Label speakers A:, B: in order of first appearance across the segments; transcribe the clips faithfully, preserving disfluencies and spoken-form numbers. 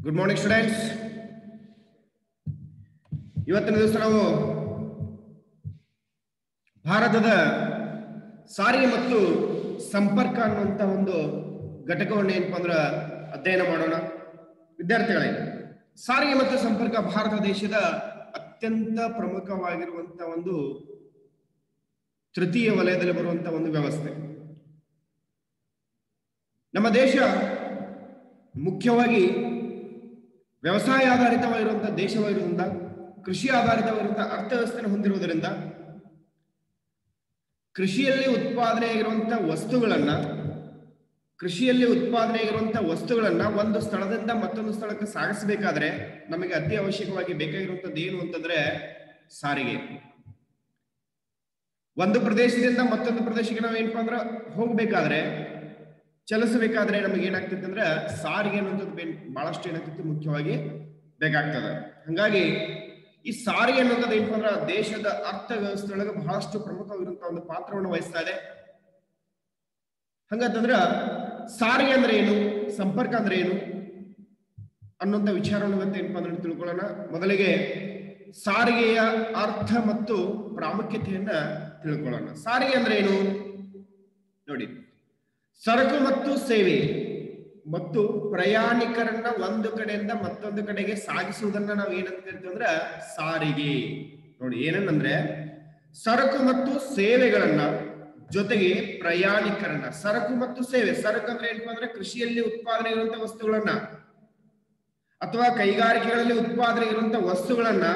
A: Good morning students. ಇವತ್ತಿನ ದಿವಸ ನಾವು ಭಾರತದ ಸಾರಿಗೆ ಮತ್ತು ಸಂಪರ್ಕ ಅನ್ನುವಂತ ಒಂದು ಘಟಕವನ್ನು ಏನಪ್ಪಾ ಅಂದ್ರೆ ಅಧ್ಯಯನ ಮಾಡೋಣ. ವಿದ್ಯಾರ್ಥಿಗಳೇ, ಸಾರಿಗೆ ಮತ್ತು ಸಂಪರ್ಕ ಭಾರತ ದೇಶದ ಅತ್ಯಂತ ಪ್ರಮುಖವಾಗಿರುವಂತಹ ಒಂದು ತೃತೀಯ ವಲಯದಲ್ಲಿ ಬರುವಂತಹ ಒಂದು ವ್ಯವಸ್ಥೆ. ನಮ್ಮ ದೇಶ ಮುಖ್ಯವಾಗಿ ವ್ಯವಸಾಯ ಆಧಾರಿತವಾಗಿರುವಂತಹ ದೇಶವಾಗಿರುವುದರಿಂದ, ಕೃಷಿ ಆಧಾರಿತವಾಗಿರುವಂತಹ ಅರ್ಥವ್ಯವಸ್ಥೆಯನ್ನು ಹೊಂದಿರುವುದರಿಂದ ಕೃಷಿಯಲ್ಲಿ ಉತ್ಪಾದನೆಯಾಗಿರುವಂತಹ ವಸ್ತುಗಳನ್ನ ಕೃಷಿಯಲ್ಲಿ ಉತ್ಪಾದನೆಯಾಗಿರುವಂತಹ ವಸ್ತುಗಳನ್ನ ಒಂದು ಸ್ಥಳದಿಂದ ಮತ್ತೊಂದು ಸ್ಥಳಕ್ಕೆ ಸಾಗಿಸಬೇಕಾದ್ರೆ ನಮಗೆ ಅತಿ ಅವಶ್ಯಕವಾಗಿ ಬೇಕಾಗಿರುವಂತದ್ದು ಏನು ಅಂತಂದ್ರೆ ಸಾರಿಗೆ. ಒಂದು ಪ್ರದೇಶದಿಂದ ಮತ್ತೊಂದು ಪ್ರದೇಶಕ್ಕೆ ನಾವು ಏನಪ್ಪಾ ಅಂದ್ರೆ ಹೋಗ್ಬೇಕಾದ್ರೆ, ಚಲಿಸಬೇಕಾದ್ರೆ ನಮಗೆ ಏನಾಗ್ತಿತ್ತು ಅಂದ್ರೆ ಸಾರಿಗೆ ಅನ್ನುವಂಥದ್ದು ಬಹಳಷ್ಟು ಏನಾಗ್ತಿತ್ತು, ಮುಖ್ಯವಾಗಿ ಬೇಕಾಗ್ತದೆ. ಹಂಗಾಗಿ ಈ ಸಾರಿಗೆ ಅನ್ನೋದು ಏನಪ್ಪಾ ಅಂದ್ರೆ ದೇಶದ ಅರ್ಥ ವ್ಯವಸ್ಥೆ ಒಳಗೆ ಬಹಳಷ್ಟು ಪ್ರಮುಖವಾಗಿರುವಂತಹ ಒಂದು ಪಾತ್ರವನ್ನು ವಹಿಸ್ತಾ ಇದೆ. ಹಂಗಂತಂದ್ರ ಸಾರಿಗೆ ಅಂದ್ರೆ ಏನು, ಸಂಪರ್ಕ ಅಂದ್ರೆ ಏನು ಅನ್ನುವಂಥ ವಿಚಾರವನ್ನು ಇವತ್ತು ಏನಪ್ಪಾ ಅಂದ್ರೆ ತಿಳ್ಕೊಳ್ಳೋಣ. ಮೊದಲಿಗೆ ಸಾರಿಗೆಯ ಅರ್ಥ ಮತ್ತು ಪ್ರಾಮುಖ್ಯತೆಯನ್ನ ತಿಳ್ಕೊಳ್ಳೋಣ. ಸಾರಿಗೆ ಅಂದ್ರೆ ಏನು ನೋಡಿ, ಸರಕು ಮತ್ತು ಸೇವೆ ಮತ್ತು ಪ್ರಯಾಣಿಕರನ್ನ ಒಂದು ಕಡೆಯಿಂದ ಮತ್ತೊಂದು ಕಡೆಗೆ ಸಾಗಿಸುವುದನ್ನ ನಾವು ಏನಂತ ಕರಿತೀವಿ ಅಂದ್ರೆ ಸಾರಿಗೆ. ನೋಡಿ, ಏನನ್ನಂದ್ರೆ ಸರಕು ಮತ್ತು ಸೇವೆಗಳನ್ನ ಜೊತೆಗೆ ಪ್ರಯಾಣಿಕರನ್ನ, ಸರಕು ಮತ್ತು ಸೇವೆ, ಸರಕು ಅಂದ್ರೆ ಏನಪ್ಪಾ ಅಂದ್ರೆ ಕೃಷಿಯಲ್ಲಿ ಉತ್ಪಾದನೆ ಇರುವಂತಹ ವಸ್ತುಗಳನ್ನ ಅಥವಾ ಕೈಗಾರಿಕೆಗಳಲ್ಲಿ ಉತ್ಪಾದನೆ ಇರುವಂತಹ ವಸ್ತುಗಳನ್ನ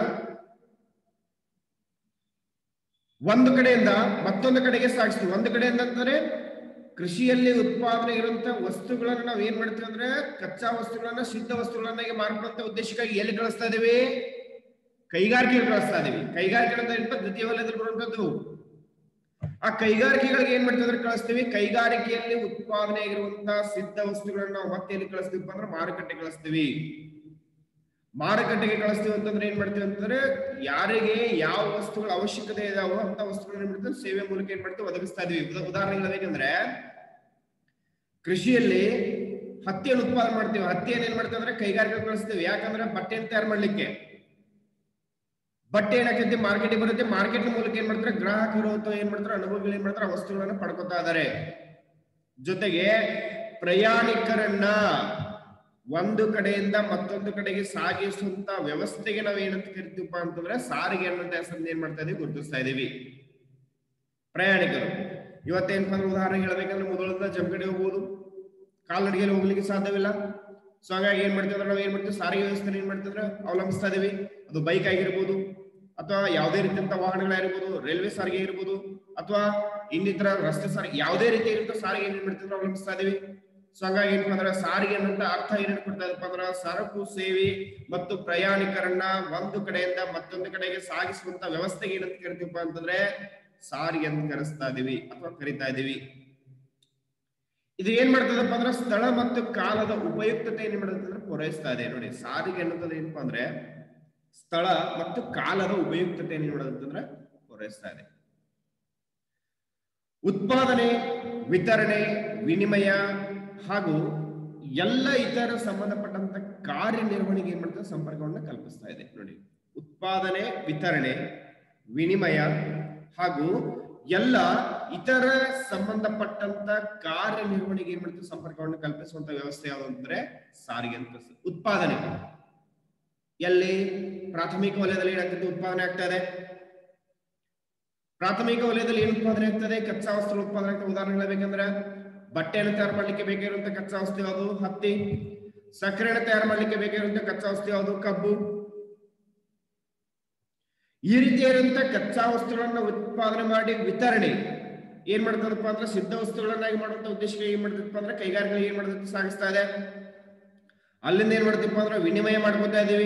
A: ಒಂದು ಕಡೆಯಿಂದ ಮತ್ತೊಂದು ಕಡೆಗೆ ಸಾಗಿಸ್ತೀವಿ. ಒಂದು ಕಡೆಯಿಂದ ಅಂತಂದ್ರೆ ಕೃಷಿಯಲ್ಲಿ ಉತ್ಪಾದನೆ ಇರುವಂತಹ ವಸ್ತುಗಳನ್ನ ನಾವು ಏನ್ ಮಾಡ್ತೀವಿ ಅಂದ್ರೆ ಕಚ್ಚಾ ವಸ್ತುಗಳನ್ನ ಸಿದ್ಧ ವಸ್ತುಗಳನ್ನಾಗಿ ಮಾರ್ಪಡುವಂತ ಉದ್ದೇಶಕ್ಕಾಗಿ ಎಲ್ಲಿ ಕಳಿಸ್ತಾ ಇದೀವಿ, ಕೈಗಾರಿಕೆಗೆ ಕಳಿಸ್ತಾ ಇದೀವಿ. ಕೈಗಾರಿಕೆ ಅಂತ ದ್ವಿತೀಯ ವಲಯದಲ್ಲಿ ಬರುವಂತದ್ದು. ಆ ಕೈಗಾರಿಕೆಗಳಿಗೆ ಏನ್ ಮಾಡ್ತೀವಿ ಅಂದ್ರೆ ಕಳಿಸ್ತೀವಿ. ಕೈಗಾರಿಕೆಯಲ್ಲಿ ಉತ್ಪಾದನೆ ಆಗಿರುವಂತಹ ಸಿದ್ಧ ವಸ್ತುಗಳನ್ನ ನಾವು ಮತ್ತೆ ಎಲ್ಲಿ ಕಳಿಸ್ತೀವಿ ಅಂದ್ರೆ ಮಾರುಕಟ್ಟೆ ಕಳಿಸ್ತೀವಿ. ಮಾರುಕಟ್ಟೆಗೆ ಕಳಿಸ್ತೀವಿ ಅಂತಂದ್ರೆ ಏನ್ ಮಾಡ್ತೀವಿ ಅಂತಂದ್ರೆ ಯಾರಿಗೆ ಯಾವ ವಸ್ತುಗಳ ಅವಶ್ಯಕತೆ ಇದಾವೋ ಅಂತ ವಸ್ತುಗಳನ್ನ ಏನ್ ಮಾಡ್ತೀವಿ ಸೇವೆ ಮೂಲಕ ಏನ್ ಮಾಡ್ತೀವಿ ಒದಗಿಸ್ತಾ ಇದೀವಿ. ಉದಾಹರಣೆಗಳು ಬೇಕಂದ್ರೆ ಕೃಷಿಯಲ್ಲಿ ಹತ್ತಿಯನ್ನು ಉತ್ಪಾದನೆ ಮಾಡ್ತೀವಿ. ಹತ್ತಿಯನ್ನು ಏನ್ ಮಾಡ್ತೀವಿ ಅಂದ್ರೆ ಕೈಗಾರಿಕೆ ಕಳಿಸ್ತೀವಿ. ಯಾಕಂದ್ರೆ ಬಟ್ಟೆಯನ್ನು ತಯಾರು ಮಾಡ್ಲಿಕ್ಕೆ. ಬಟ್ಟೆ ಏನಾಗ್ತೈತಿ, ಮಾರ್ಕೆಟಿಗೆ ಬರುತ್ತೆ. ಮಾರ್ಕೆಟ್ ಮೂಲಕ ಏನ್ ಮಾಡ್ತಾರೆ ಗ್ರಾಹಕರು ಅಥವಾ ಏನ್ ಮಾಡ್ತಾರೆ ಅನುಭವಿಗಳು ಏನ್ ಮಾಡ್ತಾರೆ ವಸ್ತುಗಳನ್ನ ಪಡ್ಕೊತಾ ಇದಾರೆ. ಜೊತೆಗೆ ಪ್ರಯಾಣಿಕರನ್ನ ಒಂದು ಕಡೆಯಿಂದ ಮತ್ತೊಂದು ಕಡೆಗೆ ಸಾಗಿಸುವಂತ ವ್ಯವಸ್ಥೆಗೆ ನಾವು ಏನಂತ ಕರಿತೀವಪ್ಪ ಅಂತಂದ್ರೆ ಸಾರಿಗೆ ಅನ್ನೋಂತ ಹೆಸರನ್ನ ಏನ್ ಮಾಡ್ತಾ ಇದೀವಿ, ಗುರುತಿಸ್ತಾ ಇದೀವಿ. ಪ್ರಯಾಣಿಕರು ಇವತ್ತೇನಪ್ಪ ಅಂದ್ರೆ ಉದಾಹರಣೆ ಹೇಳ್ಬೇಕಂದ್ರೆ ಮೊದಲಿಂದ ಜಮಖಂಡಿ ಹೋಗ್ಬೋದು, ಕಾಲ್ನಡಿಗೆಯಲ್ಲಿ ಹೋಗ್ಲಿಕ್ಕೆ ಸಾಧ್ಯವಿಲ್ಲ. ಸೊ ಹಾಗಾಗಿ ಏನ್ ಮಾಡ್ತೀವಿ ಅಂದ್ರೆ ನಾವು ಏನ್ ಮಾಡ್ತೀವಿ ಸಾರಿಗೆ ವ್ಯವಸ್ಥೆ ಏನ್ ಮಾಡ್ತೀವಿ ಅಂದ್ರೆ ಅವಲಂಬಿಸ್ತಾ ಇದೀವಿ. ಅದು ಬೈಕ್ ಆಗಿರ್ಬೋದು ಅಥವಾ ಯಾವುದೇ ರೀತಿಯಂತ ವಾಹನಗಳಾಗಿರ್ಬೋದು, ರೈಲ್ವೆ ಸಾರಿಗೆ ಇರ್ಬೋದು ಅಥವಾ ಇನ್ನಿತರ ರಸ್ತೆ ಸಾರಿಗೆ, ಯಾವುದೇ ರೀತಿಯಾಗಿರುವಂತ ಸಾರಿಗೆ ಏನ್ ಮಾಡ್ತೀವಿ ಅವಲಂಬಿಸ್ತಾ ಇದೀವಿ. ಸೊ ಹಾಗಾಗಿ ಏನಪ್ಪ ಅಂದ್ರೆ ಸಾರಿಗೆ ಅನ್ನೋಂತ ಅರ್ಥ ಏನೇನು ಕೊಡ್ತಾ ಇದಪ್ಪ ಅಂದ್ರೆ ಸರಕು, ಸೇವೆ ಮತ್ತು ಪ್ರಯಾಣಿಕರನ್ನ ಒಂದು ಕಡೆಯಿಂದ ಮತ್ತೊಂದು ಕಡೆಗೆ ಸಾಗಿಸುವಂತ ವ್ಯವಸ್ಥೆಗೆ ಏನಂತ ಕರಿತೀವಪ್ಪ ಅಂತಂದ್ರೆ ಸಾರಿಗೆ ಅಂತ ಕರೆಸ್ತಾ ಇದೀವಿ ಅಥವಾ ಕರಿತಾ ಇದೀವಿ. ಇದು ಏನ್ ಮಾಡ್ತದಪ್ಪ ಅಂದ್ರೆ ಸ್ಥಳ ಮತ್ತು ಕಾಲದ ಉಪಯುಕ್ತತೆ ಏನ್ ಮಾಡುತ್ತೆ ಅಂದ್ರೆ ಪೂರೈಸ್ತಾ ಇದೆ. ನೋಡಿ, ಸಾರಿಗೆ ಅನ್ನೋದು ಏನಪ್ಪಾ ಅಂದ್ರೆ ಸ್ಥಳ ಮತ್ತು ಕಾಲದ ಉಪಯುಕ್ತತೆ ಏನ್ ಮಾಡುತ್ತೆ ಅಂದ್ರೆ ಪೂರೈಸ್ತಾ ಇದೆ. ಉತ್ಪಾದನೆ, ವಿತರಣೆ, ವಿನಿಮಯ ಹಾಗೂ ಎಲ್ಲ ಇತರ ಸಂಬಂಧಪಟ್ಟಂತ ಕಾರ್ಯನಿರ್ವಹಣೆಗೆ ಏನ್ ಮಾಡ್ತದೆ ಸಂಪರ್ಕವನ್ನು ಕಲ್ಪಿಸ್ತಾ ಇದೆ. ನೋಡಿ, ಉತ್ಪಾದನೆ, ವಿತರಣೆ, ವಿನಿಮಯ ಹಾಗೂ ಎಲ್ಲ ಇತರ ಸಂಬಂಧಪಟ್ಟಂತ ಕಾರ್ಯನಿರ್ವಹಣೆಗೆ ಏನ್ ಮಾಡ್ತದೆ ಸಂಪರ್ಕವನ್ನು ಕಲ್ಪಿಸುವಂತ ವ್ಯವಸ್ಥೆ ಯಾವುದು ಅಂದ್ರೆ ಸಾರಿಗೆ ಅಂತ. ಉತ್ಪಾದನೆ ಎಲ್ಲಿ ಪ್ರಾಥಮಿಕ ವಲಯದಲ್ಲಿ ಏನಾಗ್ತದೆ ಉತ್ಪಾದನೆ ಆಗ್ತಾ ಇದೆ. ಪ್ರಾಥಮಿಕ ವಲಯದಲ್ಲಿ ಏನು ಉತ್ಪಾದನೆ ಆಗ್ತದೆ, ಕಚ್ಚಾ ವಸ್ತುಗಳ ಉತ್ಪಾದನೆ ಆಗ್ತದೆ. ಉದಾಹರಣೆ ಹೇಳ್ಬೇಕಂದ್ರೆ ಬಟ್ಟೆಯನ್ನು ತಯಾರು ಮಾಡ್ಲಿಕ್ಕೆ ಬೇಕಾಗಿರುವಂತ ಕಚ್ಚಾ ವಸ್ತು ಯಾವುದು, ಹತ್ತಿ. ಸಕ್ಕರೆಯನ್ನು ತಯಾರು ಮಾಡ್ಲಿಕ್ಕೆ ಬೇಕಾಗಿರುವಂತ ಕಚ್ಚಾ ವಸ್ತು ಯಾವುದು, ಕಬ್ಬು. ಈ ರೀತಿಯಾದಂತ ಕಚ್ಚಾ ವಸ್ತುಗಳನ್ನ ಉತ್ಪಾದನೆ ಮಾಡಿ ವಿತರಣೆ ಏನ್ ಮಾಡ್ತದಪ್ಪ ಅಂದ್ರೆ ಸಿದ್ಧ ವಸ್ತುಗಳನ್ನಾಗಿ ಮಾಡುವಂತ ಉದ್ದೇಶಕ್ಕೆ ಏನ್ ಮಾಡ್ತದಪ್ಪ ಅಂದ್ರೆ ಕೈಗಾರಿಕೆಗಳಿಗೆ ಏನ್ ಮಾಡ್ತದೆ ಸಾಗಿಸ್ತಾ ಇದೆ. ಅಲ್ಲಿಂದ ಏನ್ ಮಾಡ್ತೀಪ್ಪ ಅಂದ್ರೆ ವಿನಿಮಯ ಮಾಡ್ಕೊತಾ ಇದೀವಿ.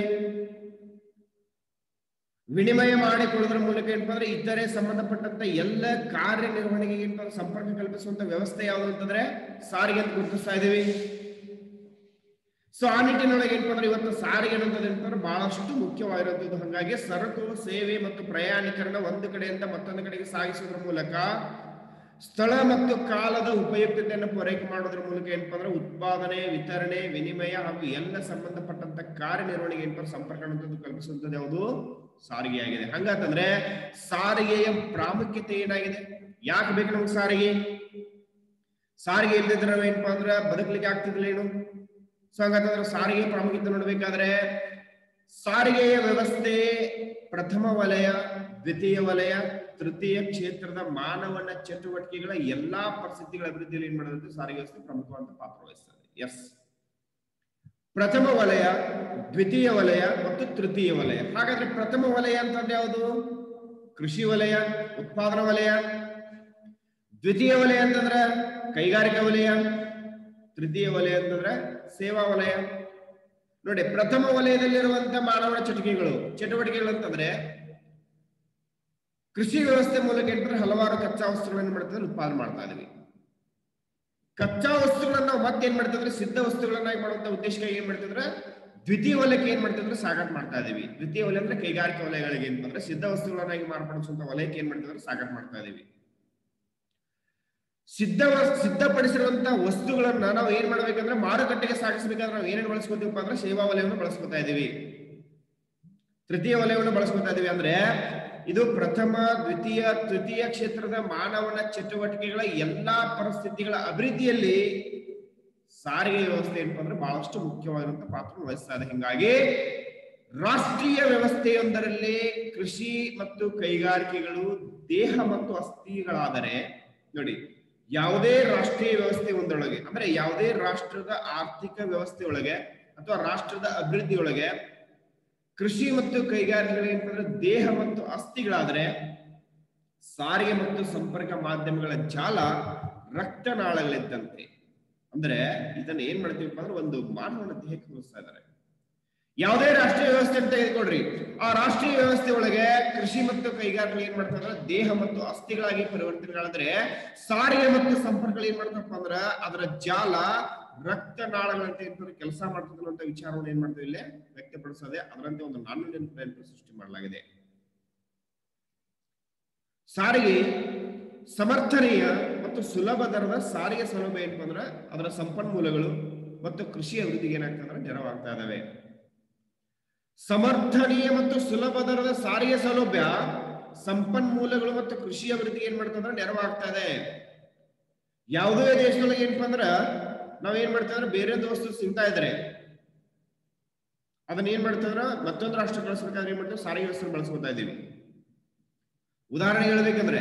A: ವಿನಿಮಯ ಮಾಡಿಕೊಳ್ಳೋದ್ರ ಮೂಲಕ ಏನಪ್ಪ ಅಂದ್ರೆ ಇತರೆ ಸಂಬಂಧಪಟ್ಟಂತ ಎಲ್ಲ ಕಾರ್ಯನಿರ್ವಹಣೆಗೆ ಏನಪ್ಪ ಸಂಪರ್ಕ ಕಲ್ಪಿಸುವಂತ ವ್ಯವಸ್ಥೆ ಯಾವುದು ಅಂತಂದ್ರೆ ಸಾರಿಗೆ ಅಂತ ಗುರುತಿಸ್ತಾ ಇದೀವಿ. ಸೊ ಆ ನಿಟ್ಟಿನೊಳಗೆ ಏನಪ್ಪ ಅಂದ್ರೆ ಇವತ್ತು ಸಾರಿಗೆ ಅನ್ನೋದು ಏನಂತಂದ್ರೆ ಬಹಳಷ್ಟು ಮುಖ್ಯವಾಗಿರುವಂತದ್ದು. ಹಾಗಾಗಿ ಸರಕು, ಸೇವೆ ಮತ್ತು ಪ್ರಯಾಣಿಕರನ್ನ ಒಂದು ಕಡೆಯಿಂದ ಮತ್ತೊಂದು ಕಡೆಗೆ ಸಾಗಿಸುವುದರ ಮೂಲಕ ಸ್ಥಳ ಮತ್ತು ಕಾಲದ ಉಪಯುಕ್ತತೆಯನ್ನು ಪೂರೈಕೆ ಮಾಡೋದ್ರ ಮೂಲಕ ಏನಪ್ಪಾ ಅಂದ್ರೆ ಉತ್ಪಾದನೆ, ವಿತರಣೆ, ವಿನಿಮಯ ಹಾಗೂ ಎಲ್ಲ ಸಂಬಂಧಪಟ್ಟಂತ ಕಾರ್ಯನಿರ್ವಹಣೆಗೆ ಏನಪ್ಪಾ ಸಂಪರ್ಕ ಅನ್ನುವಂಥದ್ದು ಕಲ್ಪಿಸುವಂಥದ್ದು ಯಾವುದು ಸಾರಿಗೆ ಆಗಿದೆ. ಹಂಗಂತಂದ್ರೆ ಸಾರಿಗೆಯ ಪ್ರಾಮುಖ್ಯತೆ ಏನಾಗಿದೆ? ಯಾಕೆ ಬೇಕು ನಮ್ಗೆ ಸಾರಿಗೆ? ಸಾರಿಗೆ ಇಲ್ಲದಿದ್ರೆ ನಾವ್ ಏನಪ್ಪಾ ಅಂದ್ರೆ ಬದುಕಲಿಕ್ಕೆ ಆಗ್ತಿರ್ಲಿಲ್ಲ ಏನು? ಸೊ ಹಂಗಂತಂದ್ರೆ ಸಾರಿಗೆ ಪ್ರಾಮುಖ್ಯತೆ ನೋಡ್ಬೇಕಾದ್ರೆ ಸಾರಿಗೆಯ ವ್ಯವಸ್ಥೆ ಪ್ರಥಮ ವಲಯ, ದ್ವಿತೀಯ ವಲಯ, ತೃತೀಯ ಕ್ಷೇತ್ರದ ಮಾನವನ ಚಟುವಟಿಕೆಗಳ ಎಲ್ಲಾ ಪರಿಸ್ಥಿತಿಗಳ ಅಭಿವೃದ್ಧಿಯಲ್ಲಿ ಏನ್ ಮಾಡೋದು ಸಾರಿಗೆ ವ್ಯವಸ್ಥೆ ಪ್ರಮುಖವಾದ ಪಾತ್ರ ವಹಿಸ್ತದೆ. ಎಸ್, ಪ್ರಥಮ ವಲಯ, ದ್ವಿತೀಯ ವಲಯ ಮತ್ತು ತೃತೀಯ ವಲಯ. ಹಾಗಾದ್ರೆ ಪ್ರಥಮ ವಲಯ ಅಂತಂದ್ರೆ ಯಾವುದು? ಕೃಷಿ ವಲಯ, ಉತ್ಪಾದನಾ ವಲಯ. ದ್ವಿತೀಯ ವಲಯ ಅಂತಂದ್ರೆ ಕೈಗಾರಿಕಾ ವಲಯ. ತೃತೀಯ ವಲಯ ಅಂತಂದ್ರೆ ಸೇವಾ ವಲಯ. ನೋಡಿ, ಪ್ರಥಮ ವಲಯದಲ್ಲಿರುವಂತಹ ಮಾನವನ ಚಟುವಟಿಕೆಗಳು ಚಟುವಟಿಕೆಗಳು ಅಂತಂದ್ರೆ ಕೃಷಿ ವ್ಯವಸ್ಥೆ ಮೂಲಕ ಏನಂದ್ರೆ ಹಲವಾರು ಕಚ್ಚಾ ವಸ್ತುಗಳನ್ನು ಮಾಡ್ತಾರೆ, ಉತ್ಪಾದನೆ ಮಾಡ್ತಾ ಇದೀವಿ. ಕಚ್ಚಾ ವಸ್ತುಗಳನ್ನ ನಾವು ಮತ್ತೆ ಏನ್ ಮಾಡ್ತಿದ್ರೆ ಸಿದ್ಧ ವಸ್ತುಗಳನ್ನಾಗಿ ಮಾಡುವಂತ ಉದ್ದೇಶಕ್ಕಾಗಿ ಏನ್ ಮಾಡ್ತಿದ್ರೆ ದ್ವಿತೀಯ ವಲಯಕ್ಕೆ ಏನ್ ಮಾಡ್ತಿದ್ರೆ ಸಾಗಾಟ ಮಾಡ್ತಾ ಇದೀವಿ. ದ್ವಿತೀಯ ವಲಯ ಅಂದ್ರೆ ಕೈಗಾರಿಕಾ ವಲಯಗಳಿಗೆ ಏನಂದ್ರೆ ಸಿದ್ಧ ವಸ್ತುಗಳನ್ನಾಗಿ ಮಾರ್ಪಡಿಸುವಂತ ವಲಯಕ್ಕೆ ಏನ್ ಮಾಡ್ತಿದ್ರೆ ಸಾಗಾಟ ಮಾಡ್ತಾ ಇದೀವಿ. ಸಿದ್ಧ ಸಿದ್ಧಪಡಿಸಿರುವಂತಹ ವಸ್ತುಗಳನ್ನ ನಾವು ಏನ್ ಮಾಡ್ಬೇಕಂದ್ರೆ ಮಾರುಕಟ್ಟೆಗೆ ಸಾಗಿಸಬೇಕಾದ್ರೆ ನಾವು ಏನೇನು ಬಳಸ್ಕೊತೀವಪ್ಪ ಅಂದ್ರೆ ಸೇವಾ ವಲಯವನ್ನು ಬಳಸ್ಕೊತಾ ಇದೀವಿ, ತೃತೀಯ ವಲಯವನ್ನು ಬಳಸ್ಕೊತಾ ಇದೀವಿ. ಅಂದ್ರೆ ಇದು ಪ್ರಥಮ, ದ್ವಿತೀಯ, ತೃತೀಯ ಕ್ಷೇತ್ರದ ಮಾನವನ ಚಟುವಟಿಕೆಗಳ ಎಲ್ಲಾ ಪರಿಸ್ಥಿತಿಗಳ ಅಭಿವೃದ್ಧಿಯಲ್ಲಿ ಸಾರಿಗೆ ವ್ಯವಸ್ಥೆ ಏನಪ್ಪ ಅಂದ್ರೆ ಬಹಳಷ್ಟು ಮುಖ್ಯವಾಗಿರುವಂತಹ ಪಾತ್ರ ವಹಿಸ್ತಾ ಇದೆ. ಹಿಂಗಾಗಿ ರಾಷ್ಟ್ರೀಯ ವ್ಯವಸ್ಥೆಯೊಂದರಲ್ಲಿ ಕೃಷಿ ಮತ್ತು ಕೈಗಾರಿಕೆಗಳು ದೇಹ ಮತ್ತು ಅಸ್ಥಿಗಳಾದರೆ, ನೋಡಿ, ಯಾವುದೇ ರಾಷ್ಟ್ರೀಯ ವ್ಯವಸ್ಥೆ ಒಂದೊಳಗೆ ಅಂದ್ರೆ ಯಾವುದೇ ರಾಷ್ಟ್ರದ ಆರ್ಥಿಕ ವ್ಯವಸ್ಥೆ ಒಳಗೆ ಅಥವಾ ರಾಷ್ಟ್ರದ ಅಭಿವೃದ್ಧಿಯೊಳಗೆ ಕೃಷಿ ಮತ್ತು ಕೈಗಾರಿಕೆಗಳು ಏನಂತಂದ್ರೆ ದೇಹ ಮತ್ತು ಅಸ್ಥಿಗಳಾದ್ರೆ ಸಾರಿಗೆ ಮತ್ತು ಸಂಪರ್ಕ ಮಾಧ್ಯಮಗಳ ಜಾಲ ರಕ್ತನಾಳಗಳಿದ್ದಂತೆ. ಅಂದ್ರೆ ಇದನ್ನ ಏನ್ ಮಾಡ್ತೀವಪ್ಪ ಅಂದ್ರೆ ಒಂದು ಮಾನವನ ದೇಹಕ್ಕೆ ಹೋಲಿಸ್ತಾ ಇದ್ದಾರೆ. ಯಾವುದೇ ರಾಷ್ಟ್ರೀಯ ವ್ಯವಸ್ಥೆ ಅಂತ ತೆಗೆದುಕೊಡ್ರಿ, ಆ ರಾಷ್ಟ್ರೀಯ ವ್ಯವಸ್ಥೆ ಒಳಗೆ ಕೃಷಿ ಮತ್ತು ಕೈಗಾರಿಕೆ ಏನ್ ಮಾಡ್ತಾರೆ ದೇಹ ಮತ್ತು ಅಸ್ಥಿಗಳಾಗಿ ಪರಿವರ್ತನೆಗಳಾದ್ರೆ ಸಾರಿಗೆ ಮತ್ತು ಸಂಪರ್ಕಗಳು ಏನ್ ಮಾಡ್ತಪ್ಪ ಅಂದ್ರ ಅದರ ಜಾಲ ರಕ್ತನಾಳಗಳಂತೆ ಏನ್ ಕೆಲಸ ಮಾಡ್ತದೆ ಅಂತ ವಿಚಾರವನ್ನು ಏನ್ ಮಾಡ್ತೀವಿ ಇಲ್ಲಿ ವ್ಯಕ್ತಪಡಿಸದೆ. ಅದರಂತೆ ಒಂದು ನಾಣ್ಯ ಸೃಷ್ಟಿ ಮಾಡಲಾಗಿದೆ. ಸಾರಿಗೆ ಸಮರ್ಥನೀಯ ಮತ್ತು ಸುಲಭ ದರದ ಸಾರಿಗೆ ಸೌಲಭ್ಯ ಏನಪ್ಪ ಅಂದ್ರ ಅದರ ಸಂಪನ್ಮೂಲಗಳು ಮತ್ತು ಕೃಷಿ ಅಭಿವೃದ್ಧಿಗೆ ಏನಾಗ್ತದೆ ನೆರವಾಗ್ತಾ ಇದಾವೆ. ಸಮರ್ಥನೀಯ ಮತ್ತು ಸುಲಭ ದರದ ಸಾರಿಗೆ ಸೌಲಭ್ಯ, ಸಂಪನ್ಮೂಲಗಳು ಮತ್ತು ಕೃಷಿ ಅಭಿವೃದ್ಧಿಗೆ ಏನ್ ಮಾಡ್ತಂದ್ರೆ ನೆರವಾಗ್ತಾ ಇದೆ. ಯಾವುದೇ ದೇಶದೊಳಗೆ ಏನಪ್ಪಾ ಅಂದ್ರ ನಾವ್ ಏನ್ ಮಾಡ್ತಂದ್ರೆ ಬೇರೆ ಒಂದು ವಸ್ತು ಸಿಗ್ತಾ ಇದ್ರೆ ಅದನ್ನ ಏನ್ ಮಾಡ್ತಂದ್ರ ಮತ್ತೊಂದು ರಾಷ್ಟ್ರ ಬಳಸಬೇಕಾದ್ರೆ ಏನ್ ಮಾಡ್ತೀವಿ ಸಾರಿಗೆ ವ್ಯವಸ್ಥೆ ಬಳಸ್ಕೊತಾ ಇದೀವಿ. ಉದಾಹರಣೆ ಹೇಳ್ಬೇಕಂದ್ರೆ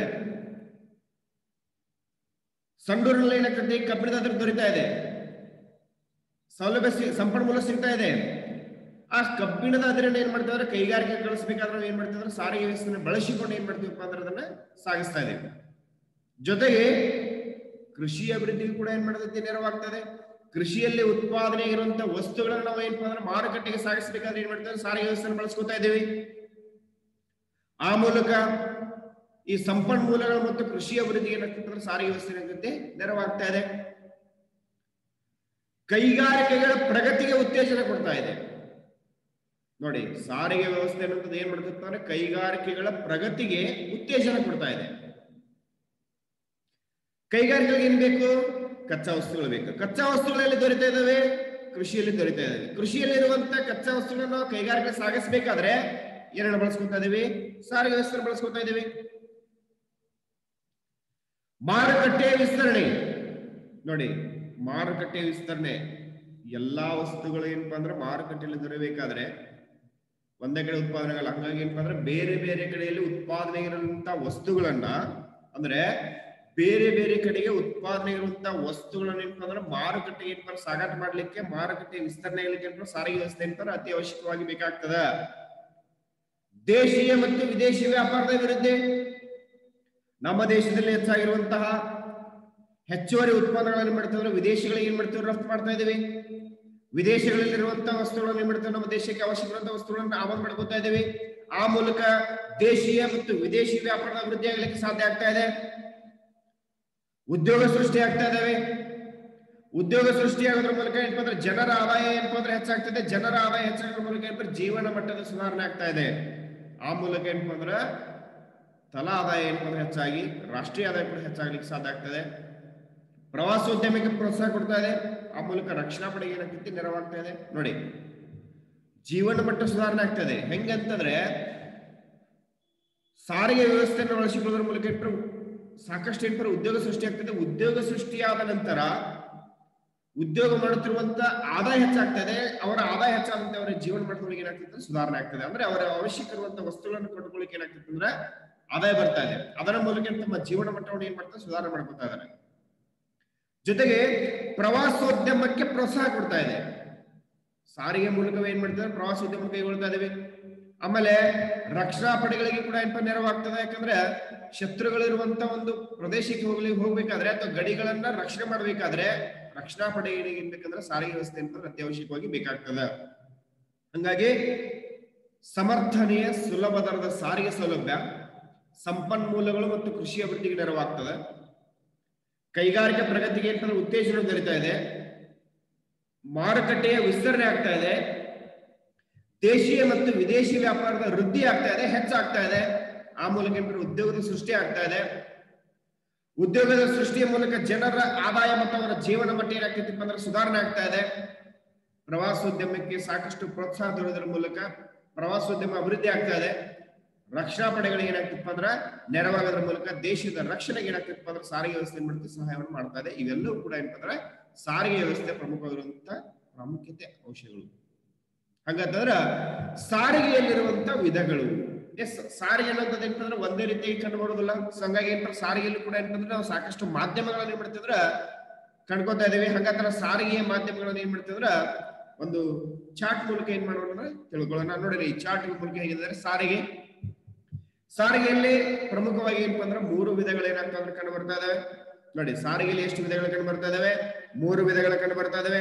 A: ಸಂಡೂರಿನಲ್ಲಿ ಏನಾಗ್ತದೆ ಕಬ್ಬಿಣದ ಅದ್ರ ದೊರೀತಾ ಇದೆ, ಸೌಲಭ್ಯ ಸಂಪನ್ಮೂಲ ಸಿಗ್ತಾ ಇದೆ. ಆ ಕಬ್ಬಿಣದ ಅದಿರನ್ನ ಏನ್ ಮಾಡ್ತಾರೆ ಕೈಗಾರಿಕೆ ಕಳಿಸ್ಬೇಕಾದ್ರೆ ನಾವು ಏನ್ ಮಾಡ್ತಿದ್ರೆ ಸಾರಿಗೆ ವ್ಯವಸ್ಥೆನ ಬಳಸಿಕೊಂಡು ಏನ್ ಮಾಡ್ತೀವಪ್ಪ ಅಂದ್ರೆ ಅದನ್ನ ಸಾಗಿಸ್ತಾ ಇದೀವಿ. ಜೊತೆಗೆ ಕೃಷಿ ಅಭಿವೃದ್ಧಿಗೂ ಕೂಡ ಏನ್ ಮಾಡ್ತೈತಿ ನೆರವಾಗ್ತದೆ. ಕೃಷಿಯಲ್ಲಿ ಉತ್ಪಾದನೆ ಇರುವಂತಹ ವಸ್ತುಗಳನ್ನ ನಾವು ಏನಪ್ಪಾ ಅಂದ್ರೆ ಮಾರುಕಟ್ಟೆಗೆ ಸಾಗಿಸ್ಬೇಕಾದ್ರೆ ಏನ್ ಮಾಡ್ತೀವಿ ಸಾರಿಗೆ ವ್ಯವಸ್ಥೆನ ಬಳಸ್ಕೊತಾ ಇದೀವಿ. ಆ ಮೂಲಕ ಈ ಸಂಪನ್ಮೂಲಗಳು ಮತ್ತು ಕೃಷಿ ಅಭಿವೃದ್ಧಿಗೆ ಏನಾಗ್ತದೆ ಸಾರಿಗೆ ವ್ಯವಸ್ಥೆ ನೆರವಾಗ್ತಾ ಇದೆ. ಕೈಗಾರಿಕೆಗಳ ಪ್ರಗತಿಗೆ ಉತ್ತೇಜನ ಕೊಡ್ತಾ ಇದೆ. ನೋಡಿ, ಸಾರಿಗೆ ವ್ಯವಸ್ಥೆ ಅನ್ನೋದು ಏನ್ ಮಾಡ್ತಿರ್ತಾರೆ ಅಂದ್ರೆ ಕೈಗಾರಿಕೆಗಳ ಪ್ರಗತಿಗೆ ಉತ್ತೇಜನ ಕೊಡ್ತಾ ಇದೆ. ಕೈಗಾರಿಕೆಗಳಿಗೆ ಏನ್ ಬೇಕು? ಕಚ್ಚಾ ವಸ್ತುಗಳು ಬೇಕು. ಕಚ್ಚಾ ವಸ್ತುಗಳಲ್ಲಿ ದೊರೀತಾ ಇದಾವೆ, ಕೃಷಿಯಲ್ಲಿ ದೊರೀತಾ ಇದಾವೆ. ಕೃಷಿಯಲ್ಲಿ ಇರುವಂತ ಕಚ್ಚಾ ವಸ್ತುಗಳನ್ನು ಕೈಗಾರಿಕೆ ಸಾಗಿಸಬೇಕಾದ್ರೆ ಏನೇನು ಬಳಸ್ಕೊತಾ ಇದೀವಿ? ಸಾರಿಗೆ ವ್ಯವಸ್ಥೆ ಬಳಸ್ಕೊತಾ ಇದೀವಿ. ಮಾರುಕಟ್ಟೆ ವಿಸ್ತರಣೆ, ನೋಡಿ, ಮಾರುಕಟ್ಟೆ ವಿಸ್ತರಣೆ ಎಲ್ಲಾ ವಸ್ತುಗಳು ಏನಪ್ಪಾ ಅಂದ್ರೆ ಮಾರುಕಟ್ಟೆಯಲ್ಲಿ ದೊರೆಯಬೇಕಾದ್ರೆ ಒಂದೇ ಕಡೆ ಉತ್ಪಾದನೆ ಆಗಲ್ಲ. ಹಂಗಾಗಿ ಏನಪ್ಪಾ ಅಂದ್ರೆ ಬೇರೆ ಬೇರೆ ಕಡೆಯಲ್ಲಿ ಉತ್ಪಾದನೆ ಇರುವಂತಹ ವಸ್ತುಗಳನ್ನ ಅಂದ್ರೆ ಬೇರೆ ಬೇರೆ ಕಡೆಗೆ ಉತ್ಪಾದನೆ ಇರುವಂತಹ ವಸ್ತುಗಳನ್ನ ಏನಪ್ಪಾ ಅಂದ್ರೆ ಮಾರುಕಟ್ಟೆಗೆ ಏನಪ್ಪ ಸಾಗಾಟ ಮಾಡ್ಲಿಕ್ಕೆ ಮಾರುಕಟ್ಟೆ ವಿಸ್ತರಣೆ ಆಗ್ಲಿಕ್ಕೆ ಸಾರಿಗೆ ವ್ಯವಸ್ಥೆ ಏನಪ್ಪ ಅತಿ ಅವಶ್ಯಕವಾಗಿ ಬೇಕಾಗ್ತದ. ದೇಶೀಯ ಮತ್ತು ವಿದೇಶಿ ವ್ಯಾಪಾರದ ಅಭಿವೃದ್ಧಿ, ನಮ್ಮ ದೇಶದಲ್ಲಿ ಹೆಚ್ಚಾಗಿರುವಂತಹ ಹೆಚ್ಚುವರಿ ಉತ್ಪನ್ನಗಳನ್ನು ಮಾಡ್ತಿದ್ರೆ ವಿದೇಶಗಳಿಗೆ ಏನ್ ಮಾಡ್ತೀವಿ ರಫ್ತು ಮಾಡ್ತಾ ಇದೀವಿ. ವಿದೇಶಗಳಲ್ಲಿರುವಂತಹ ವಸ್ತುಗಳನ್ನು ಏನ್ ಮಾಡ್ತೀವಿ ನಮ್ಮ ದೇಶಕ್ಕೆ ಅವಶ್ಯಕವಾದಂತಹ ವಸ್ತುಗಳನ್ನು ಆಮದು ಮಾಡ್ಕೊತಾ ಇದೀವಿ. ಆ ಮೂಲಕ ದೇಶೀಯ ಮತ್ತು ವಿದೇಶಿ ವ್ಯಾಪಾರದ ಅಭಿವೃದ್ಧಿ ಆಗ್ಲಿಕ್ಕೆ ಸಾಧ್ಯ ಆಗ್ತಾ ಇದೆ. ಉದ್ಯೋಗ ಸೃಷ್ಟಿ ಆಗ್ತಾ ಇದಾವೆ. ಉದ್ಯೋಗ ಸೃಷ್ಟಿಯಾಗೋದ್ರ ಮೂಲಕ ಏನಪ್ಪ ಅಂದ್ರೆ ಜನರ ಆದಾಯ ಏನಪ್ಪ ಅಂದ್ರೆ ಹೆಚ್ಚಾಗ್ತದೆ. ಜನರ ಆದಾಯ ಹೆಚ್ಚಾಗೋದ್ರ ಮೂಲಕ ಏನಪ್ಪ ಜೀವನ ಮಟ್ಟದ ಸುಧಾರಣೆ ಆಗ್ತಾ ಇದೆ. ಆ ಮೂಲಕ ಏನಪ್ಪ ಅಂದ್ರೆ ತಲಾ ಆದಾಯ ಏನಪ್ಪ ಅಂದ್ರೆ ಹೆಚ್ಚಾಗಿ ರಾಷ್ಟ್ರೀಯ ಆದಾಯ ಕೂಡ ಹೆಚ್ಚಾಗ್ಲಿಕ್ಕೆ ಸಾಧ್ಯ ಆಗ್ತದೆ. ಪ್ರವಾಸೋದ್ಯಮಕ್ಕೆ ಪ್ರೋತ್ಸಾಹ ಕೊಡ್ತಾ ಇದೆ, ಆ ಮೂಲಕ ರಕ್ಷಣಾ ಪಡೆಗೆ ಏನಾಗ್ತೈತಿ ನೆರವಾಗ್ತಾ ಇದೆ. ನೋಡಿ, ಜೀವನ ಮಟ್ಟ ಸುಧಾರಣೆ ಆಗ್ತದೆ. ಹೆಂಗಂತಂದ್ರೆ ಸಾರಿಗೆ ವ್ಯವಸ್ಥೆಯನ್ನು ಬಳಸಿಕೊಳ್ಳೋದ್ರ ಮೂಲಕ ಇಟ್ಟರು ಸಾಕಷ್ಟು ಏನಪ್ಪ ಉದ್ಯೋಗ ಸೃಷ್ಟಿ ಆಗ್ತದೆ. ಉದ್ಯೋಗ ಸೃಷ್ಟಿಯಾದ ನಂತರ ಉದ್ಯೋಗ ಮಾಡುತ್ತಿರುವಂತ ಆದಾಯ ಹೆಚ್ಚಾಗ್ತದೆ. ಅವರ ಆದಾಯ ಹೆಚ್ಚಾದಂತೆ ಅವರ ಜೀವನ ಮಟ್ಟದೊಳಗೆ ಏನಾಗ್ತದೆ ಸುಧಾರಣೆ ಆಗ್ತದೆ. ಅಂದ್ರೆ ಅವರ ಅವಶ್ಯಕ ಇರುವಂತಹ ವಸ್ತುಗಳನ್ನು ಕೊಂಡುಕೊಳ್ಳಿಕ್ಕೆ ಏನಾಗ್ತದೆ ಅಂದ್ರೆ ಆದಾಯ ಬರ್ತಾ ಇದೆ. ಅದರ ಮೂಲಕ ತಮ್ಮ ಜೀವನ ಮಟ್ಟವನ್ನು ಏನ್ ಮಾಡ್ತಾರೆ ಸುಧಾರಣೆ ಮಾಡ್ಕೊತಾ ಇದ್ದಾರೆ. ಜೊತೆಗೆ ಪ್ರವಾಸೋದ್ಯಮಕ್ಕೆ ಪ್ರೋತ್ಸಾಹ ಕೊಡ್ತಾ ಇದೆ. ಸಾರಿಗೆ ಮೂಲಕ ಏನ್ ಮಾಡ್ತಾರೆ ಪ್ರವಾಸೋದ್ಯಮ ಕೈಗೊಳ್ತಾ ಇದ್ದೇವೆ. ಆಮೇಲೆ ರಕ್ಷಣಾ ಪಡೆಗಳಿಗೆ ಕೂಡ ಏನಪ್ಪ ನೆರವಾಗ್ತದೆ. ಯಾಕಂದ್ರೆ ಶತ್ರುಗಳಿರುವಂತ ಒಂದು ಪ್ರದೇಶಕ್ಕೆ ಹೋಗ್ಲಿ ಹೋಗ್ಬೇಕಾದ್ರೆ ಅಥವಾ ಗಡಿಗಳನ್ನ ರಕ್ಷಣೆ ಮಾಡ್ಬೇಕಾದ್ರೆ ರಕ್ಷಣಾ ಪಡೆಗಳಿಗೆ ಏನ್ ಬೇಕಂದ್ರೆ ಸಾರಿಗೆ ವ್ಯವಸ್ಥೆ ಅಂತ ಅತ್ಯವಶ್ಯಕವಾಗಿ ಬೇಕಾಗ್ತದೆ. ಹಂಗಾಗಿ ಸಮರ್ಥನೀಯ ಸುಲಭ ದರದ ಸಾರಿಗೆ ಸೌಲಭ್ಯ, ಸಂಪನ್ಮೂಲಗಳು ಮತ್ತು ಕೃಷಿ ಅಭಿವೃದ್ಧಿಗೆ ನೆರವಾಗ್ತದೆ. ಕೈಗಾರಿಕಾ ಪ್ರಗತಿಗೆ ಅಂತಂದ್ರೆ ಉತ್ತೇಜನ ದೊರೀತಾ ಇದೆ. ಮಾರುಕಟ್ಟೆಯ ವಿಸ್ತರಣೆ ಆಗ್ತಾ ಇದೆ. ದೇಶೀಯ ಮತ್ತು ವಿದೇಶಿ ವ್ಯಾಪಾರದ ವೃದ್ಧಿ ಆಗ್ತಾ ಇದೆ, ಹೆಚ್ಚಾಗ್ತಾ ಇದೆ. ಆ ಮೂಲಕ ಉದ್ಯೋಗದ ಸೃಷ್ಟಿ ಆಗ್ತಾ ಇದೆ. ಉದ್ಯೋಗದ ಸೃಷ್ಟಿಯ ಮೂಲಕ ಜನರ ಆದಾಯ ಮತ್ತು ಅವರ ಜೀವನ ಮಟ್ಟ ಏನಾಗ್ತೈತಿಪ್ಪ ಅಂದ್ರೆ ಸುಧಾರಣೆ ಆಗ್ತಾ ಇದೆ. ಪ್ರವಾಸೋದ್ಯಮಕ್ಕೆ ಸಾಕಷ್ಟು ಪ್ರೋತ್ಸಾಹ ದೊರೆಯೋದ್ರ ಮೂಲಕ ಪ್ರವಾಸೋದ್ಯಮ ಅಭಿವೃದ್ಧಿ ಆಗ್ತಾ ಇದೆ. ರಕ್ಷಣಾ ಪಡೆಗಳಿಗೆ ಏನಾಗ್ತಿಪ್ಪ ಅಂದ್ರೆ ನೆರವಾಗೋದ್ರ ಮೂಲಕ ದೇಶದ ರಕ್ಷಣೆಗೆ ಏನಾಗ್ತಿಪ್ಪ ಅಂದ್ರೆ ಸಾರಿಗೆ ವ್ಯವಸ್ಥೆ ಮಾಡ್ತಿ ಸಹಾಯವನ್ನು ಮಾಡ್ತಾ ಇದೆ. ಇವೆಲ್ಲವೂ ಕೂಡ ಏನಪ್ಪ ಅಂದ್ರೆ ಸಾರಿಗೆ ವ್ಯವಸ್ಥೆ ಪ್ರಮುಖವಾಗಿರುವಂತಹ ಪ್ರಾಮುಖ್ಯತೆ ಅಂಶಗಳು. ಹಾಗಂತಂದ್ರ ಸಾರಿಗೆಯಲ್ಲಿರುವಂತ ವಿಧಗಳು. ಎಸ್, ಸಾರಿಗೆ ಅನ್ನೋದು ಏನಂತಂದ್ರೆ ಒಂದೇ ರೀತಿಯಾಗಿ ಕಂಡು ಬರೋದಿಲ್ಲ. ಸೊ ಹಂಗಾಗಿ ಏನ್ ಸಾರಿಗೆಯಲ್ಲಿ ಕೂಡ ಏನಂತಂದ್ರೆ ನಾವು ಸಾಕಷ್ಟು ಮಾಧ್ಯಮಗಳನ್ನ ಏನ್ ಮಾಡ್ತಿದ್ರ ಕಂಡ್ಕೊತಾ ಇದೀವಿ. ಹಾಗಂತರ ಸಾರಿಗೆಯ ಮಾಧ್ಯಮಗಳನ್ನ ಏನ್ ಮಾಡ್ತಿದ್ರ ಒಂದು ಚಾರ್ಟ್ ಮೂಲಕ ಏನ್ ಮಾಡೋಣ ತಿಳ್ಕೊಳ್ಳೋಣ. ನೋಡಿರಿ, ಈ ಚಾರ್ಟ್ ಮೂಲಕ ಹೇಗಿದ್ದಾರೆ ಸಾರಿಗೆ. ಸಾರಿಗೆಯಲ್ಲಿ ಪ್ರಮುಖವಾಗಿ ಏನಪ್ಪ ಅಂದ್ರೆ ಮೂರು ವಿಧಗಳು ಏನಾಗ್ತಾ ಅಂದ್ರೆ ಕಂಡು ಬರ್ತಾ ಇದಾವೆ. ನೋಡಿ, ಸಾರಿಗೆಯಲ್ಲಿ ಎಷ್ಟು ವಿಧಗಳು ಕಂಡು ಬರ್ತಾ ಇದಾವೆ? ಮೂರು ವಿಧಗಳು ಕಂಡು ಬರ್ತಾ ಇದಾವೆ.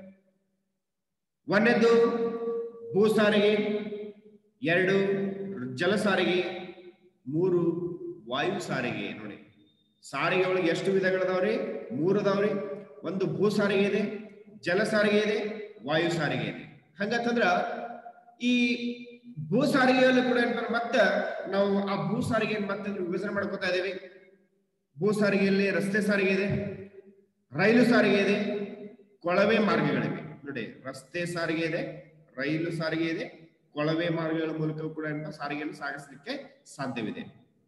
A: ಒಂದನೇದು ಭೂ ಸಾರಿಗೆ, ಎರಡು ಜಲ ಸಾರಿಗೆ, ಮೂರು ವಾಯು ಸಾರಿಗೆ. ನೋಡಿ, ಸಾರಿಗೆ ಒಳಗೆ ಎಷ್ಟು ವಿಧಗಳದಾವ್ರಿ? ಮೂರು ಅದಾವ್ರಿ. ಒಂದು ಭೂ ಸಾರಿಗೆ ಇದೆ, ಜಲ ಸಾರಿಗೆ ಇದೆ, ವಾಯು ಸಾರಿಗೆ ಇದೆ. ಹಂಗಂತಂದ್ರ ಈ ಭೂ ಸಾರಿಗೆಯಲ್ಲೂ ಕೂಡ ಏನಂತಾರೆ ಮತ್ತೆ ನಾವು ಆ ಭೂ ಸಾರಿಗೆ ಮತ್ತೆ ವಿಭಜನೆ ಮಾಡ್ಕೊತಾ ಇದೀವಿ. ಭೂ ಸಾರಿಗೆಯಲ್ಲಿ ರಸ್ತೆ ಸಾರಿಗೆ ಇದೆ, ರೈಲು ಸಾರಿಗೆ ಇದೆ, ಕೊಳವೆ ಮಾರ್ಗಗಳಿವೆ. ನೋಡಿ, ರಸ್ತೆ ಸಾರಿಗೆ ಇದೆ, ರೈಲು ಸಾರಿಗೆ ಇದೆ, ಕೊಳವೆ ಮಾರ್ಗಗಳ ಮೂಲಕ ಕೂಡ ಏನಪ್ಪ ಸಾರಿಗೆಯನ್ನು ಸಾಗಿಸಲಿಕ್ಕೆ ಸಾಧ್ಯವಿದೆ.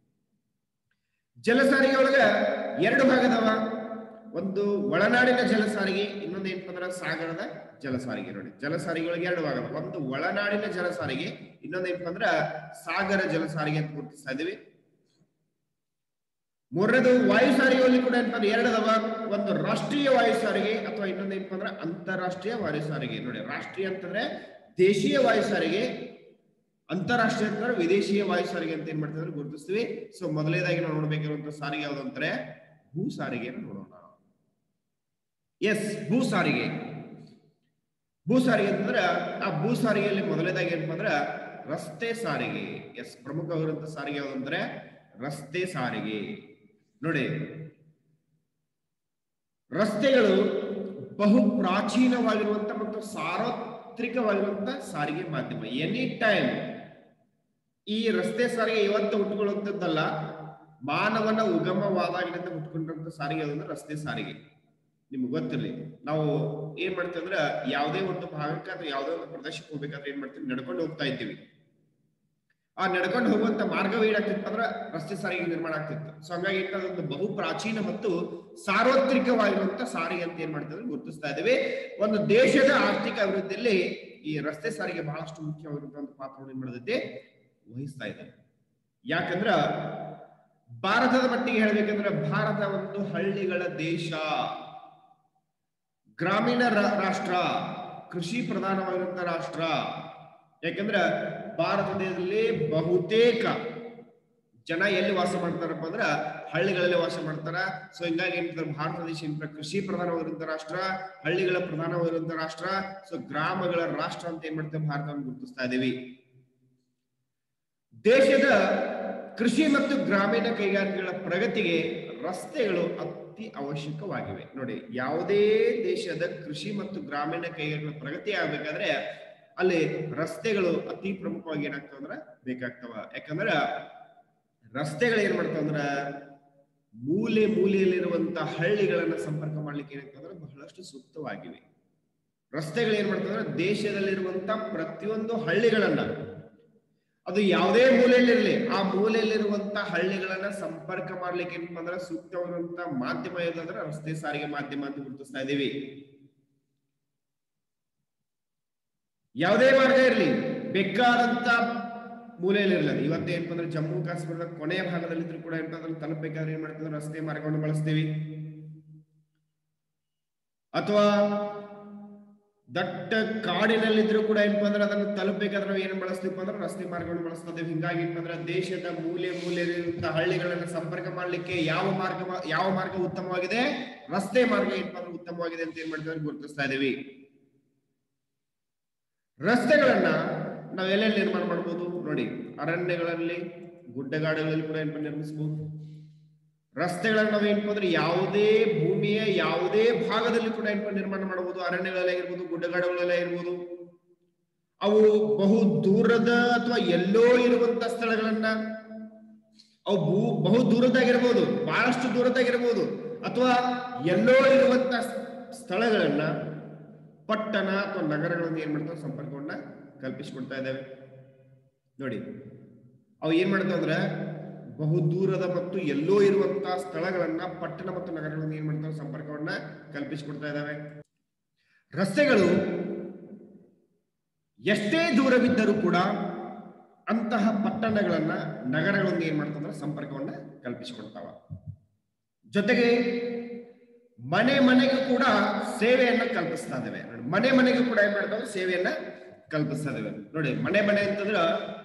A: ಜಲ ಸಾರಿಗೆ ಒಳಗ ಎರಡು ಭಾಗದವ. ಒಂದು ಒಳನಾಡಿನ ಜಲ ಸಾರಿಗೆ, ಇನ್ನೊಂದು ಏನಪ್ಪ ಅಂದ್ರೆ ಸಾಗರದ ಜಲ ಸಾರಿಗೆ. ನೋಡಿ, ಜಲ ಸಾರಿಗೆ ಒಳಗೆ ಎರಡು ಭಾಗ. ಒಂದು ಒಳನಾಡಿನ ಜಲ ಸಾರಿಗೆ, ಇನ್ನೊಂದು ಏನಪ್ಪ ಅಂದ್ರ ಸಾಗರ ಜಲ ಸಾರಿಗೆ ಅಂತ ಗುರುತಿಸ್ತಾ ಇದೀವಿ. ಮೂರನೇದು ವಾಯು ಸಾರಿಗೆಯಲ್ಲಿ ಕೂಡ ಏನಪ್ಪ ಅಂದ್ರೆ ಎರಡು ಅದಾವ. ಒಂದು ರಾಷ್ಟ್ರೀಯ ವಾಯು ಸಾರಿಗೆ ಅಥವಾ ಇನ್ನೊಂದು ಏನಪ್ಪ ಅಂದ್ರೆ ಅಂತಾರಾಷ್ಟ್ರೀಯ ವಾಯು ಸಾರಿಗೆ. ನೋಡಿ, ರಾಷ್ಟ್ರೀಯ ಅಂತಂದ್ರೆ ದೇಶೀಯ ವಾಯು ಸಾರಿಗೆ, ಅಂತಾರಾಷ್ಟ್ರೀಯ ಅಂತಂದ್ರೆ ವಿದೇಶೀಯ ವಾಯು ಸಾರಿಗೆ ಅಂತ ಏನ್ ಮಾಡ್ತಿದ್ರೆ ಗುರುತಿಸ್ತೀವಿ. ಸೊ ಮೊದಲನೇದಾಗಿ ನಾವು ನೋಡ್ಬೇಕಿರುವಂತಹ ಸಾರಿಗೆ ಯಾವ್ದು ಅಂತಾರೆ ಭೂ ಸಾರಿಗೆಯನ್ನು ನೋಡೋಣ. ಎಸ್, ಭೂ ಸಾರಿಗೆ. ಭೂ ಸಾರಿಗೆ ಅಂತಂದ್ರೆ ಆ ಭೂ ಸಾರಿಗೆಯಲ್ಲಿ ಮೊದಲನೇದಾಗಿ ಏನಪ್ಪ ಅಂದ್ರೆ ರಸ್ತೆ ಸಾರಿಗೆ. ಎಸ್, ಪ್ರಮುಖವಾಗಿರುವಂತಹ ಸಾರಿಗೆ ಯಾವ್ದು ಅಂದ್ರೆ ರಸ್ತೆ ಸಾರಿಗೆ. ನೋಡಿ, ರಸ್ತೆಗಳು ಬಹು ಪ್ರಾಚೀನವಾಗಿರುವಂತ ಮತ್ತು ಸಾರ್ವತ್ರಿಕವಾಗಿರುವಂತ ಸಾರಿಗೆ ಮಾಧ್ಯಮ. ಎನಿ ಟೈಮ್ ಈ ರಸ್ತೆ ಸಾರಿಗೆ ಇವತ್ತು ಹುಟ್ಟುಕೊಳ್ಳುವಂತದ್ದಲ್ಲ, ಮಾನವನ ಉಗಮವಾದಾಗಿನಿಂದ ಹುಟ್ಕೊಂಡಂತ ಸಾರಿಗೆ ಅಂದ್ರೆ ರಸ್ತೆ ಸಾರಿಗೆ. ನಿಮ್ಗೆ ಗೊತ್ತಿರಲಿ, ನಾವು ಏನ್ ಮಾಡ್ತೀವಿ ಅಂದ್ರೆ ಯಾವುದೇ ಒಂದು ಭಾಗಕ್ಕೆ ಅಥವಾ ಯಾವುದೇ ಒಂದು ಪ್ರದೇಶಕ್ಕೆ ಹೋಗ್ಬೇಕಾದ್ರೆ ಏನ್ ಮಾಡ್ತೀವಿ, ನಡ್ಕೊಂಡು ಹೋಗ್ತಾ ಇದ್ದೀವಿ. ಆ ನಡ್ಕೊಂಡು ಹೋಗುವಂತ ಮಾರ್ಗವೇ ಏನಾಗ್ತಿತ್ತು ಅಂದ್ರೆ ರಸ್ತೆ ಸಾರಿಗೆ ನಿರ್ಮಾಣ ಆಗ್ತಿತ್ತು. ಸೊ ಹಂಗಾಗಿ ಒಂದು ಬಹು ಪ್ರಾಚೀನ ಮತ್ತು ಸಾರ್ವತ್ರಿಕವಾಗಿರುವಂತ ಸಾರಿಗೆ ಅಂತ ಏನ್ ಮಾಡ್ತಿದ್ರೆ ಗುರುತಿಸ್ತಾ ಇದ್ದೀವಿ. ಒಂದು ದೇಶದ ಆರ್ಥಿಕ ಅಭಿವೃದ್ಧಿಯಲ್ಲಿ ಈ ರಸ್ತೆ ಸಾರಿಗೆ ಬಹಳಷ್ಟು ಮುಖ್ಯವಾಗಿರುವಂತಹ ಒಂದು ಪಾತ್ರವನ್ನು ಏನ್ ಮಾಡತೈತಿ ವಹಿಸ್ತಾ ಇದೆ. ಯಾಕಂದ್ರ ಭಾರತದ ಮಟ್ಟಿಗೆ ಹೇಳ್ಬೇಕಂದ್ರೆ ಭಾರತ ಒಂದು ಹಳ್ಳಿಗಳ ದೇಶ, ಗ್ರಾಮೀಣ ರಾಷ್ಟ್ರ, ಕೃಷಿ ಪ್ರಧಾನವಾಗಿರುವಂತಹ ರಾಷ್ಟ್ರ. ಯಾಕಂದ್ರ ಭಾರತ ದೇಶದಲ್ಲಿ ಬಹುತೇಕ ಜನ ಎಲ್ಲಿ ವಾಸ ಮಾಡ್ತಾರಪ್ಪ ಅಂದ್ರ ಹಳ್ಳಿಗಳಲ್ಲಿ ವಾಸ ಮಾಡ್ತಾರ. ಸೊ ಹಿಂಗಾಗಿ ಏನ್ ಭಾರತ ದೇಶ ಕೃಷಿ ಪ್ರಧಾನವಾಗಿರುವಂತಹ ರಾಷ್ಟ್ರ, ಹಳ್ಳಿಗಳ ಪ್ರಧಾನವಾಗಿರುವಂತಹ ರಾಷ್ಟ್ರ, ಸೊ ಗ್ರಾಮಗಳ ರಾಷ್ಟ್ರ ಅಂತ ಏನ್ ಮಾಡ್ತೇವೆ ಭಾರತವನ್ನು ಗುರುತಿಸ್ತಾ ಇದೀವಿ. ದೇಶದ ಕೃಷಿ ಮತ್ತು ಗ್ರಾಮೀಣ ಕೈಗಾರಿಕೆಗಳ ಪ್ರಗತಿಗೆ ರಸ್ತೆಗಳು ಅತಿ ಅವಶ್ಯಕವಾಗಿವೆ. ನೋಡಿ, ಯಾವುದೇ ದೇಶದ ಕೃಷಿ ಮತ್ತು ಗ್ರಾಮೀಣ ಕೈಗಾರಿಕೆಗಳ ಪ್ರಗತಿ ಆಗ್ಬೇಕಾದ್ರೆ ಅಲ್ಲಿ ರಸ್ತೆಗಳು ಅತಿ ಪ್ರಮುಖವಾಗಿ ಏನಾಗ್ತಾವ ಅಂದ್ರ ಬೇಕಾಗ್ತಾವ. ಯಾಕಂದ್ರ ರಸ್ತೆಗಳು ಏನ್ ಮಾಡ್ತಾವ ಅಂದ್ರ ಮೂಲೆ ಮೂಲೆಯಲ್ಲಿರುವಂತ ಹಳ್ಳಿಗಳನ್ನ ಸಂಪರ್ಕ ಮಾಡ್ಲಿಕ್ಕೆ ಏನಂತಂದ್ರೆ ಬಹಳಷ್ಟು ಸೂಕ್ತವಾಗಿವೆ. ರಸ್ತೆಗಳು ಏನ್ ಮಾಡ್ತಂದ್ರೆ ದೇಶದಲ್ಲಿರುವಂತ ಪ್ರತಿಯೊಂದು ಹಳ್ಳಿಗಳನ್ನ, ಅದು ಯಾವುದೇ ಮೂಲೆಯಲ್ಲಿರಲಿ, ಆ ಮೂಲೆಯಲ್ಲಿರುವಂತ ಹಳ್ಳಿಗಳನ್ನ ಸಂಪರ್ಕ ಮಾಡ್ಲಿಕ್ಕೆ ಏನಪ್ಪಾ ಅಂದ್ರೆ ಸೂಕ್ತವಾದಂತ ಮಾಧ್ಯಮ ಯಾವುದಂದ್ರೆ ರಸ್ತೆ ಸಾರಿಗೆ ಮಾಧ್ಯಮ ಅಂತ ಗುರುತಿಸ್ತಾ ಇದೀವಿ. ಯಾವುದೇ ಮಾರ್ಗ ಇರಲಿ, ಬೇಕಾದಂತ ಮೂಲೆಯಲ್ಲಿರಲಿ, ಇವತ್ತು ಏನಪ್ಪ ಅಂದ್ರೆ ಜಮ್ಮು ಕಾಶ್ಮೀರದ ಕೊನೆಯ ಭಾಗದಲ್ಲಿದ್ರು ಕೂಡ ಏನಪ್ಪ ಅಂದ್ರೆ ತಲುಪಬೇಕಾದ್ರೆ ಏನ್ ಮಾಡ್ತೀವಿ, ರಸ್ತೆ ಮಾರ್ಗವನ್ನು ಬಳಸ್ತೀವಿ. ಅಥವಾ ದಟ್ಟ ಕಾಡಿನಲ್ಲಿದ್ರು ಕೂಡ ಏನಪ್ಪ ಅಂದ್ರೆ ಅದನ್ನು ತಲುಪಬೇಕಾದ್ರೆ ನಾವು ಏನ್ ಬಳಸ್ತೀವಿ ಅಂದ್ರೆ ರಸ್ತೆ ಮಾರ್ಗವನ್ನು ಬಳಸ್ತಾ ಇದ್ದೇವೆ. ಹಿಂಗಾಗಿ ಏನಪ್ಪ ಅಂದ್ರೆ ದೇಶದ ಮೂಲೆ ಮೂಲೆಯಲ್ಲಿರುವಂತಹ ಹಳ್ಳಿಗಳನ್ನ ಸಂಪರ್ಕ ಮಾಡ್ಲಿಕ್ಕೆ ಯಾವ ಮಾರ್ಗ ಯಾವ ಮಾರ್ಗ ಉತ್ತಮವಾಗಿದೆ, ರಸ್ತೆ ಮಾರ್ಗ ಏನಪ್ಪ ಅಂದ್ರೆ ಉತ್ತಮವಾಗಿದೆ ಅಂತ ಏನ್ ಮಾಡ್ತೀವಿ ಗುರುತಿಸ್ತಾ ಇದೀವಿ. ರಸ್ತೆಗಳನ್ನ ನಾವ್ ಎಲ್ಲೆಲ್ಲಿ ನಿರ್ಮಾಣ ಮಾಡ್ಬೋದು ನೋಡಿ, ಅರಣ್ಯಗಳಲ್ಲಿ, ಗುಡ್ಡಗಾಡುಗಳಲ್ಲಿ ಕೂಡ ಏನಪ್ಪ ನಿರ್ಮಿಸಬಹುದು. ರಸ್ತೆಗಳನ್ನ ನಾವ್ ಏನಪ್ಪ ಅಂದ್ರೆ ಯಾವುದೇ ಭೂಮಿಯ ಯಾವುದೇ ಭಾಗದಲ್ಲಿ ಕೂಡ ಏನಪ್ಪ ನಿರ್ಮಾಣ ಮಾಡಬಹುದು. ಅರಣ್ಯಗಳಲ್ಲಾಗಿರ್ಬೋದು, ಗುಡ್ಡಗಾಡುಗಳಲ್ಲಾಗಿರ್ಬೋದು, ಅವು ಬಹು ದೂರದ ಅಥವಾ ಎಲ್ಲೋ ಇರುವಂತ ಸ್ಥಳಗಳನ್ನ, ಅವು ಭೂ ಬಹು ದೂರದಾಗಿರ್ಬೋದು, ಬಹಳಷ್ಟು ದೂರದಾಗಿರ್ಬೋದು, ಅಥವಾ ಎಲ್ಲೋ ಇರುವಂತ ಸ್ಥಳಗಳನ್ನ ಪಟ್ಟಣ ಅಥವಾ ನಗರಗಳನ್ನು ಏನ್ ಮಾಡ್ತಾವೆ ಸಂಪರ್ಕವನ್ನ ಕಲ್ಪಿಸಿಕೊಡ್ತಾ ಇದ್ದಾವೆ. ನೋಡಿ, ಅವು ಏನ್ ಮಾಡ್ತಾವ ಅಂದ್ರೆ ಬಹು ದೂರದ ಮತ್ತು ಎಲ್ಲೋ ಇರುವಂತಹ ಸ್ಥಳಗಳನ್ನ ಪಟ್ಟಣ ಮತ್ತು ನಗರಗಳನ್ನು ಏನ್ ಮಾಡ್ತಾವೆ ಸಂಪರ್ಕವನ್ನ ಕಲ್ಪಿಸಿಕೊಡ್ತಾ ಇದ್ದಾವೆ. ರಸ್ತೆಗಳು ಎಷ್ಟೇ ದೂರವಿದ್ದರೂ ಕೂಡ ಅಂತಹ ಪಟ್ಟಣಗಳನ್ನ ನಗರಗಳನ್ನು ಏನ್ ಮಾಡ್ತಾವ ಸಂಪರ್ಕವನ್ನ ಕಲ್ಪಿಸಿಕೊಡ್ತಾವ. ಜೊತೆಗೆ ಮನೆ ಮನೆಗೂ ಕೂಡ ಸೇವೆಯನ್ನ ಕಲ್ಪಿಸ್ತಾ ಇದ್ದೇವೆ. ಮನೆ ಮನೆಗೂ ಕೂಡ ಏನ್ ಮಾಡ್ತಾವೆ ಸೇವೆಯನ್ನ ಕಲ್ಪಿಸ್ತಾ ಇದ್ದೇವೆ. ನೋಡಿ, ಮನೆ ಮನೆ ಅಂತಂದ್ರ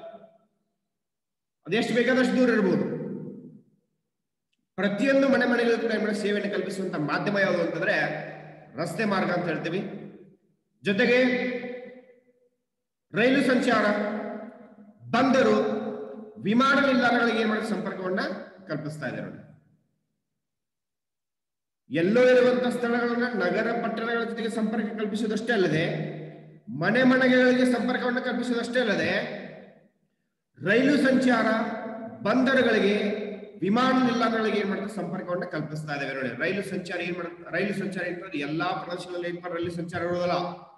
A: ಅದೆಷ್ಟು ಬೇಕಾದಷ್ಟು ದೂರ ಇರ್ಬೋದು. ಪ್ರತಿಯೊಂದು ಮನೆ ಮನೆಗಳು ಕೂಡ ಏನ್ ಸೇವೆಯನ್ನು ಕಲ್ಪಿಸುವಂತ ಮಾಧ್ಯಮ ಯಾವುದು ಅಂತಂದ್ರೆ ರಸ್ತೆ ಮಾರ್ಗ ಅಂತ ಹೇಳ್ತೀವಿ. ಜೊತೆಗೆ ರೈಲು ಸಂಚಾರ, ಬಂದರು, ವಿಮಾನ ನಿಲ್ದಾಣಗಳಿಗೆ ಏನ್ ಮಾಡಿ ಸಂಪರ್ಕವನ್ನ ಕಲ್ಪಿಸ್ತಾ ಇದೆ. ನೋಡಿ, ಎಲ್ಲೋ ಇರುವಂತಹ ಸ್ಥಳಗಳನ್ನ ನಗರ ಪಟ್ಟಣಗಳ ಜೊತೆಗೆ ಸಂಪರ್ಕ ಕಲ್ಪಿಸುವುದಷ್ಟೇ ಅಲ್ಲದೆ, ಮನೆ ಮನೆಗಳಿಗೆ ಸಂಪರ್ಕವನ್ನು ಕಲ್ಪಿಸುವುದಷ್ಟೇ ಅಲ್ಲದೆ, ರೈಲು ಸಂಚಾರ, ಬಂದರುಗಳಿಗೆ, ವಿಮಾನ ನಿಲ್ದಾಣಗಳಿಗೆ ಏನ್ ಮಾಡ್ತಾರೆ ಸಂಪರ್ಕವನ್ನ ಕಲ್ಪಿಸ್ತಾ ಇದ್ದೇವೆ. ನೋಡಿ, ರೈಲು ಸಂಚಾರ ಏನ್ ಮಾಡ ರೈಲು ಸಂಚಾರ ಏನ್ ಮಾಡೋದು, ಎಲ್ಲಾ ಪ್ರದೇಶಗಳಲ್ಲಿ ಏನ್ ಮಾಡಿ ರೈಲು ಸಂಚಾರ ಇರೋದಲ್ಲ,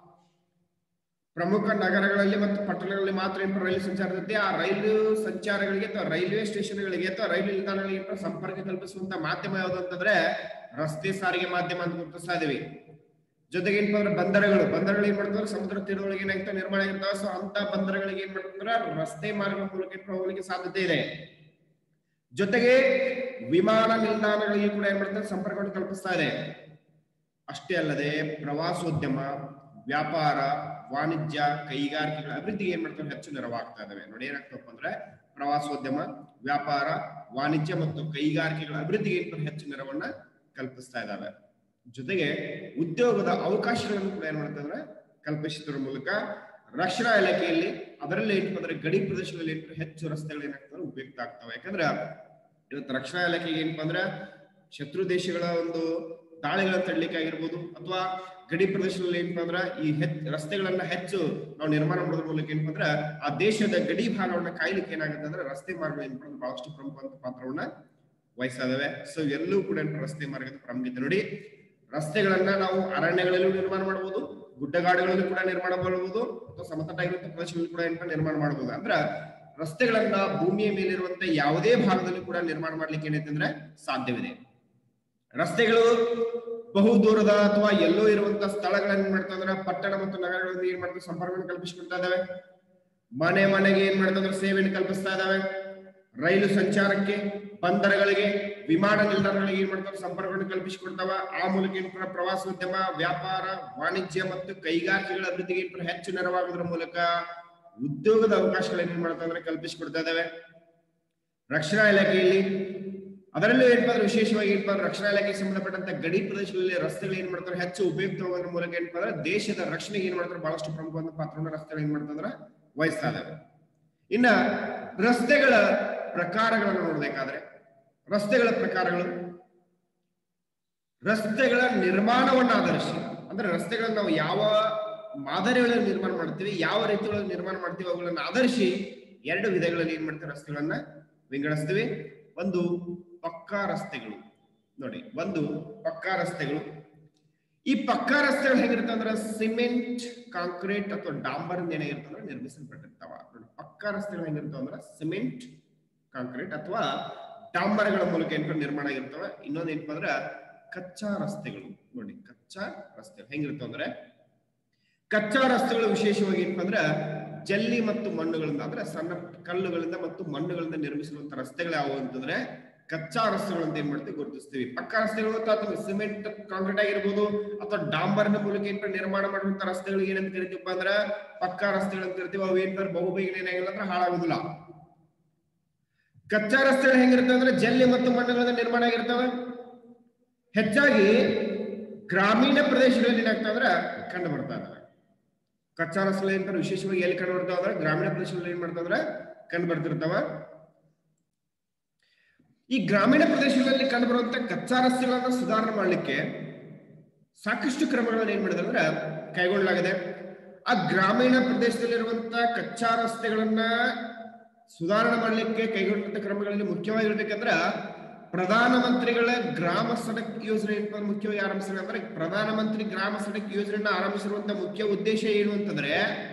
A: ಪ್ರಮುಖ ನಗರಗಳಲ್ಲಿ ಮತ್ತು ಪಟ್ಟಣಗಳಲ್ಲಿ ಮಾತ್ರ ಏನ್ ರೈಲು ಸಂಚಾರ ಇರುತ್ತೆ. ಆ ರೈಲು ಸಂಚಾರಗಳಿಗೆ ಅಥವಾ ರೈಲ್ವೆ ಸ್ಟೇಷನ್ಗಳಿಗೆ ಅಥವಾ ರೈಲು ನಿಲ್ದಾಣಗಳಿಗೆ ಸಂಪರ್ಕ ಕಲ್ಪಿಸುವಂತ ಮಾಧ್ಯಮ ಯಾವುದು ಅಂತಂದ್ರೆ ರಸ್ತೆ ಸಾರಿಗೆ ಮಾಧ್ಯಮ ಅಂತ ಗುರುತಿಸ್ತಾ ಇದೀವಿ. ಜೊತೆಗೆ ಏನಪ್ಪ ಅಂದ್ರೆ ಬಂದರುಗಳು ಬಂದರುಗಳು ಏನ್ ಮಾಡ್ತಾರೆ ಸಮುದ್ರ ತೀರದೊಳಗೆ ಏನಾಗ್ತಾ ನಿರ್ಮಾಣ ಆಗಿರ್ತಾವ. ಸೊ ಅಂತ ಬಂದರುಗಳಿಗೆ ಏನ್ ಮಾಡ್ತಾರೆ ರಸ್ತೆ ಮಾರ್ಗ ಮೂಲಕ ಹೋಗಲಿಕ್ಕೆ ಸಾಧ್ಯತೆ ಇದೆ. ಜೊತೆಗೆ ವಿಮಾನ ನಿಲ್ದಾಣಗಳಿಗೆ ಕೂಡ ಏನ್ ಮಾಡ್ತಾರೆ ಸಂಪರ್ಕವನ್ನು ಕಲ್ಪಿಸ್ತಾ ಇದೆ. ಅಷ್ಟೇ ಅಲ್ಲದೆ ಪ್ರವಾಸೋದ್ಯಮ, ವ್ಯಾಪಾರ, ವಾಣಿಜ್ಯ, ಕೈಗಾರಿಕೆಗಳ ಅಭಿವೃದ್ಧಿಗೆ ಏನ್ ಮಾಡ್ತಾರೆ ಹೆಚ್ಚು ನೆರವಾಗ್ತಾ ಇದಾವೆ. ನೋಡಿ, ಏನಾಗ್ತಪ್ಪ ಅಂದ್ರೆ ಪ್ರವಾಸೋದ್ಯಮ, ವ್ಯಾಪಾರ, ವಾಣಿಜ್ಯ ಮತ್ತು ಕೈಗಾರಿಕೆಗಳ ಅಭಿವೃದ್ಧಿಗೆ ಏನ್ ಹೆಚ್ಚು ನೆರವನ್ನ ಕಲ್ಪಿಸ್ತಾ ಇದ್ದಾವೆ. ಜೊತೆಗೆ ಉದ್ಯೋಗದ ಅವಕಾಶಗಳನ್ನು ಕೂಡ ಏನ್ ಮಾಡ್ತಾರೆ ಕಲ್ಪಿಸುವುದರ ಮೂಲಕ ರಕ್ಷಣಾ ಇಲಾಖೆಯಲ್ಲಿ ಅದರಲ್ಲಿ ಏನಪ್ಪ ಅಂದ್ರೆ ಗಡಿ ಪ್ರದೇಶಗಳಲ್ಲಿ ಹೆಚ್ಚು ರಸ್ತೆಗಳು ಏನಾಗ್ತವೆ ಉಪಯುಕ್ತ ಆಗ್ತವೆ. ಯಾಕಂದ್ರೆ ಇವತ್ತು ರಕ್ಷಣಾ ಇಲಾಖೆಗೆ ಏನಪ್ಪಾ ಅಂದ್ರೆ ಶತ್ರು ದೇಶಗಳ ಒಂದು ದಾಳಿಗಳನ್ನ ತಡಲಿಕ್ಕೆ ಆಗಿರ್ಬೋದು, ಅಥವಾ ಗಡಿ ಪ್ರದೇಶದಲ್ಲಿ ಏನಪ್ಪಾ ಅಂದ್ರೆ ಈ ಹೆಚ್ಚು ರಸ್ತೆಗಳನ್ನ ಹೆಚ್ಚು ನಾವು ನಿರ್ಮಾಣ ಮಾಡೋದ್ರ ಮೂಲಕ ಏನಪ್ಪಾ ಅಂದ್ರೆ ಆ ದೇಶದ ಗಡಿ ಭಾಗವನ್ನ ಕಾಯ್ಲಿಕ್ಕೆ ಏನಾಗುತ್ತೆ ಅಂದ್ರೆ ರಸ್ತೆ ಮಾರ್ಗ ಏನಪ್ಪಾ ಅಂದ್ರೆ ಬಹಳಷ್ಟು ಪ್ರಮುಖವಾದ ಪಾತ್ರವನ್ನ ವಹಿಸ್ತಾ ಇದಾವೆ. ಸೊ ಎಲ್ಲೂ ಕೂಡ ರಸ್ತೆ ಮಾರ್ಗದ ಪ್ರಾಮುಖ್ಯತೆ ನೋಡಿ. ರಸ್ತೆಗಳನ್ನ ನಾವು ಅರಣ್ಯಗಳಲ್ಲೂ ನಿರ್ಮಾಣ ಮಾಡಬಹುದು, ಗುಡ್ಡಗಾಡುಗಳಲ್ಲಿ ಕೂಡ ನಿರ್ಮಾಣ ಮಾಡಬಹುದು, ಅಥವಾ ಸಮತಟ್ಟಾಗಿರುವಂತಹ ಪ್ರದೇಶಗಳಲ್ಲಿ ಕೂಡ ಏನಪ್ಪ ನಿರ್ಮಾಣ ಮಾಡಬಹುದು. ಅಂದ್ರ ರಸ್ತೆಗಳನ್ನ ಭೂಮಿಯ ಮೇಲಿರುವಂತ ಯಾವುದೇ ಭಾಗದಲ್ಲಿ ಕೂಡ ನಿರ್ಮಾಣ ಮಾಡ್ಲಿಕ್ಕೆ ಏನೈತೆ ಅಂದ್ರೆ ಸಾಧ್ಯವಿದೆ. ರಸ್ತೆಗಳು ಬಹು ದೂರದ ಅಥವಾ ಎಲ್ಲೋ ಇರುವಂತಹ ಸ್ಥಳಗಳನ್ನ ಏನ್ ಮಾಡ್ತಾ ಅಂದ್ರೆ ಪಟ್ಟಣ ಮತ್ತು ನಗರಗಳಲ್ಲಿ ಏನ್ ಮಾಡ್ತಾರೆ ಸಂಪರ್ಕವನ್ನು ಕಲ್ಪಿಸಿಕೊಳ್ತಾ ಇದಾವೆ. ಮನೆ ಮನೆಗೆ ಏನ್ ಮಾಡ್ತಾ ಸೇವೆಯನ್ನು ಕಲ್ಪಿಸ್ತಾ ಇದಾವೆ. ರೈಲು ಸಂಚಾರಕ್ಕೆ, ಬಂದರುಗಳಿಗೆ, ವಿಮಾನ ನಿಲ್ದಾಣಗಳಿಗೆ ಏನ್ ಮಾಡ್ತಾರೆ ಸಂಪರ್ಕವನ್ನು ಕಲ್ಪಿಸಿಕೊಡ್ತಾವ. ಆ ಮೂಲಕ ಏನ್ ಪ್ರವಾಸೋದ್ಯಮ, ವ್ಯಾಪಾರ, ವಾಣಿಜ್ಯ ಮತ್ತು ಕೈಗಾರಿಕೆಗಳ ಅಭಿವೃದ್ಧಿಗೆ ಏನ್ ಹೆಚ್ಚು ನೆರವಾಗೋದ್ರ ಮೂಲಕ ಉದ್ಯೋಗದ ಅವಕಾಶಗಳನ್ನ ಏನ್ ಮಾಡ್ತಾ ಅಂದ್ರೆ ಕಲ್ಪಿಸಿಕೊಡ್ತಾ ಇದಾವೆ. ರಕ್ಷಣಾ ಇಲಾಖೆಯಲ್ಲಿ ಅದರಲ್ಲೂ ಏನಪ್ಪ ಅಂದ್ರೆ ವಿಶೇಷವಾಗಿ ಏನಪ್ಪ ಅಂದ್ರೆ ರಕ್ಷಣಾ ಇಲಾಖೆಗೆ ಸಂಬಂಧಪಟ್ಟಂತ ಗಡಿ ಪ್ರದೇಶಗಳಲ್ಲಿ ರಸ್ತೆಗಳು ಏನ್ ಮಾಡ್ತಾರೆ ಹೆಚ್ಚು ಉಪಯುಕ್ತವಾಗೋದ್ರ ಮೂಲಕ ಏನಪ್ಪ ಅಂದ್ರೆ ದೇಶದ ರಕ್ಷಣೆಗೆ ಏನ್ ಮಾಡ್ತಾರೆ ಬಹಳಷ್ಟು ಪ್ರಮುಖವಾದ ಪಾತ್ರವನ್ನು ರಸ್ತೆಗಳು ಏನ್ ಮಾಡ್ತಾ ಅಂದ್ರೆ ವಹಿಸ್ತಾ ಇದಾವೆ. ಇನ್ನ ರಸ್ತೆಗಳ ಪ್ರಕಾರಗಳನ್ನು ನೋಡ್ಬೇಕಾದ್ರೆ ರಸ್ತೆಗಳ ಪ್ರಕಾರಗಳು ರಸ್ತೆಗಳ ನಿರ್ಮಾಣವನ್ನ ಆಧರಿಸಿ, ಅಂದ್ರೆ ರಸ್ತೆಗಳನ್ನ ನಾವು ಯಾವ ಮಾದರಿಗಳಲ್ಲಿ ನಿರ್ಮಾಣ ಮಾಡ್ತೀವಿ, ಯಾವ ರೀತಿಗಳಲ್ಲಿ ನಿರ್ಮಾಣ ಮಾಡ್ತೀವಿ, ಅವುಗಳನ್ನ ಆಧರಿಸಿ ಎರಡು ವಿಧಗಳಲ್ಲಿ ಏನ್ ಮಾಡ್ತೀವಿ ರಸ್ತೆಗಳನ್ನ ವಿಂಗಡಿಸ್ತೀವಿ. ಒಂದು ಪಕ್ಕಾ ರಸ್ತೆಗಳು ನೋಡಿ, ಒಂದು ಪಕ್ಕಾ ರಸ್ತೆಗಳು. ಈ ಪಕ್ಕಾ ರಸ್ತೆಗಳು ಹೇಗಿರುತ್ತೆ ಅಂದ್ರೆ ಸಿಮೆಂಟ್, ಕಾಂಕ್ರೀಟ್ ಅಥವಾ ಡಾಂಬರ್ ಏನಾಗಿರ್ತಂದ್ರೆ ನಿರ್ಮಿಸಲ್ಪಟ್ಟಿರ್ತಾವ. ನೋಡಿ, ಪಕ್ಕಾ ರಸ್ತೆಗಳು ಹೆಂಗಿರ್ತಾವ ಅಂದ್ರೆ ಸಿಮೆಂಟ್, ಕಾಂಕ್ರೀಟ್ ಅಥವಾ ಡಾಂಬರ್ಗಳ ಮೂಲಕ ಏನಪ್ಪ ನಿರ್ಮಾಣ ಆಗಿರ್ತವೆ. ಇನ್ನೊಂದು ಏನಪ್ಪ ಅಂದ್ರೆ ಕಚ್ಚಾ ರಸ್ತೆಗಳು. ನೋಡಿ, ಕಚ್ಚಾ ರಸ್ತೆಗಳು ಹೆಂಗಿರ್ತಾವ ಅಂದ್ರೆ ಕಚ್ಚಾ ರಸ್ತೆಗಳು ವಿಶೇಷವಾಗಿ ಏನಪ್ಪ ಅಂದ್ರೆ ಜಲ್ಲಿ ಮತ್ತು ಮಣ್ಣುಗಳಿಂದ ಅಂದ್ರೆ ಸಣ್ಣ ಕಲ್ಲುಗಳಿಂದ ಮತ್ತು ಮಣ್ಣುಗಳಿಂದ ನಿರ್ಮಿಸಿರುವಂತ ರಸ್ತೆಗಳು ಯಾವುವು ಅಂತಂದ್ರೆ ಕಚ್ಚಾ ರಸ್ತೆಗಳು ಅಂತ ಏನ್ ಮಾಡ್ತೀವಿ ಗುರುತಿಸ್ತೀವಿ. ಪಕ್ಕಾ ರಸ್ತೆಗಳು ಅಥವಾ ಸಿಮೆಂಟ್, ಕಾಂಕ್ರೀಟ್ ಆಗಿರ್ಬೋದು ಅಥವಾ ಡಾಂಬರ್ನ ಮೂಲಕ ಏನಪ್ಪ ನಿರ್ಮಾಣ ಮಾಡುವಂತ ರಸ್ತೆಗಳಿಗೆ ಏನಂತ ಕರಿತೀವಪ್ಪ ಅಂದ್ರೆ ಪಕ್ಕಾ ರಸ್ತೆಗಳು ಅಂತ ಕರಿತೀವಿ. ಅವು ಏನ್ ಬಹುಬೇಗ ಏನಾಗಿಲ್ಲ ಅಂದ್ರೆ ಹಾಳಾಗುದಿಲ್ಲ. ಕಚ್ಚಾ ರಸ್ತೆಗಳು ಹೆಂಗಿರ್ತವೆ ಅಂದ್ರೆ ಜಲ್ಲಿ ಮತ್ತು ಮಣ್ಣುಗಳಿಂದ ನಿರ್ಮಾಣ ಆಗಿರ್ತವೆ. ಹೆಚ್ಚಾಗಿ ಗ್ರಾಮೀಣ ಪ್ರದೇಶಗಳಲ್ಲಿ ಏನಾಗ್ತವೆ ಅಂದ್ರೆ ಕಂಡು ಬರ್ತಾ ಇದಾವೆ. ಕಚ್ಚಾ ರಸ್ತೆಗಳು ಏನಂತಾರೆ ವಿಶೇಷವಾಗಿ ಎಲ್ಲಿ ಕಂಡು ಬರ್ತಾವ ಅಂದ್ರೆ ಗ್ರಾಮೀಣ ಪ್ರದೇಶಗಳಲ್ಲಿ ಏನ್ ಮಾಡ್ತಾವ ಅಂದ್ರೆ ಕಂಡು ಬರ್ತಿರ್ತಾವ. ಈ ಗ್ರಾಮೀಣ ಪ್ರದೇಶಗಳಲ್ಲಿ ಕಂಡು ಬರುವಂತ ಕಚ್ಚಾ ರಸ್ತೆಗಳನ್ನ ಸುಧಾರಣೆ ಮಾಡ್ಲಿಕ್ಕೆ ಸಾಕಷ್ಟು ಕ್ರಮಗಳನ್ನು ಏನ್ ಮಾಡಿದ್ರೆ ಅಂದ್ರೆ ಕೈಗೊಳ್ಳಲಾಗಿದೆ. ಆ ಗ್ರಾಮೀಣ ಪ್ರದೇಶದಲ್ಲಿರುವಂತ ಕಚ್ಚಾ ರಸ್ತೆಗಳನ್ನ ಸುಧಾರಣೆ ಮಾಡಲಿಕ್ಕೆ ಕೈಗೊಂಡಂತ ಕ್ರಮಗಳಲ್ಲಿ ಮುಖ್ಯವಾಗಿರ್ಬೇಕಂದ್ರ ಪ್ರಧಾನಮಂತ್ರಿಗಳ ಗ್ರಾಮ ಸಡಕ್ ಯೋಜನೆ ಏನಪ್ಪ ಮುಖ್ಯವಾಗಿ ಆರಂಭಿಸಿದ್ರೆ ಅಂದ್ರೆ ಪ್ರಧಾನಮಂತ್ರಿ ಗ್ರಾಮ ಸಡಕ್ ಯೋಜನೆಯನ್ನ ಆರಂಭಿಸಿರುವಂತ ಮುಖ್ಯ ಉದ್ದೇಶ ಏನು ಅಂತಂದ್ರೆ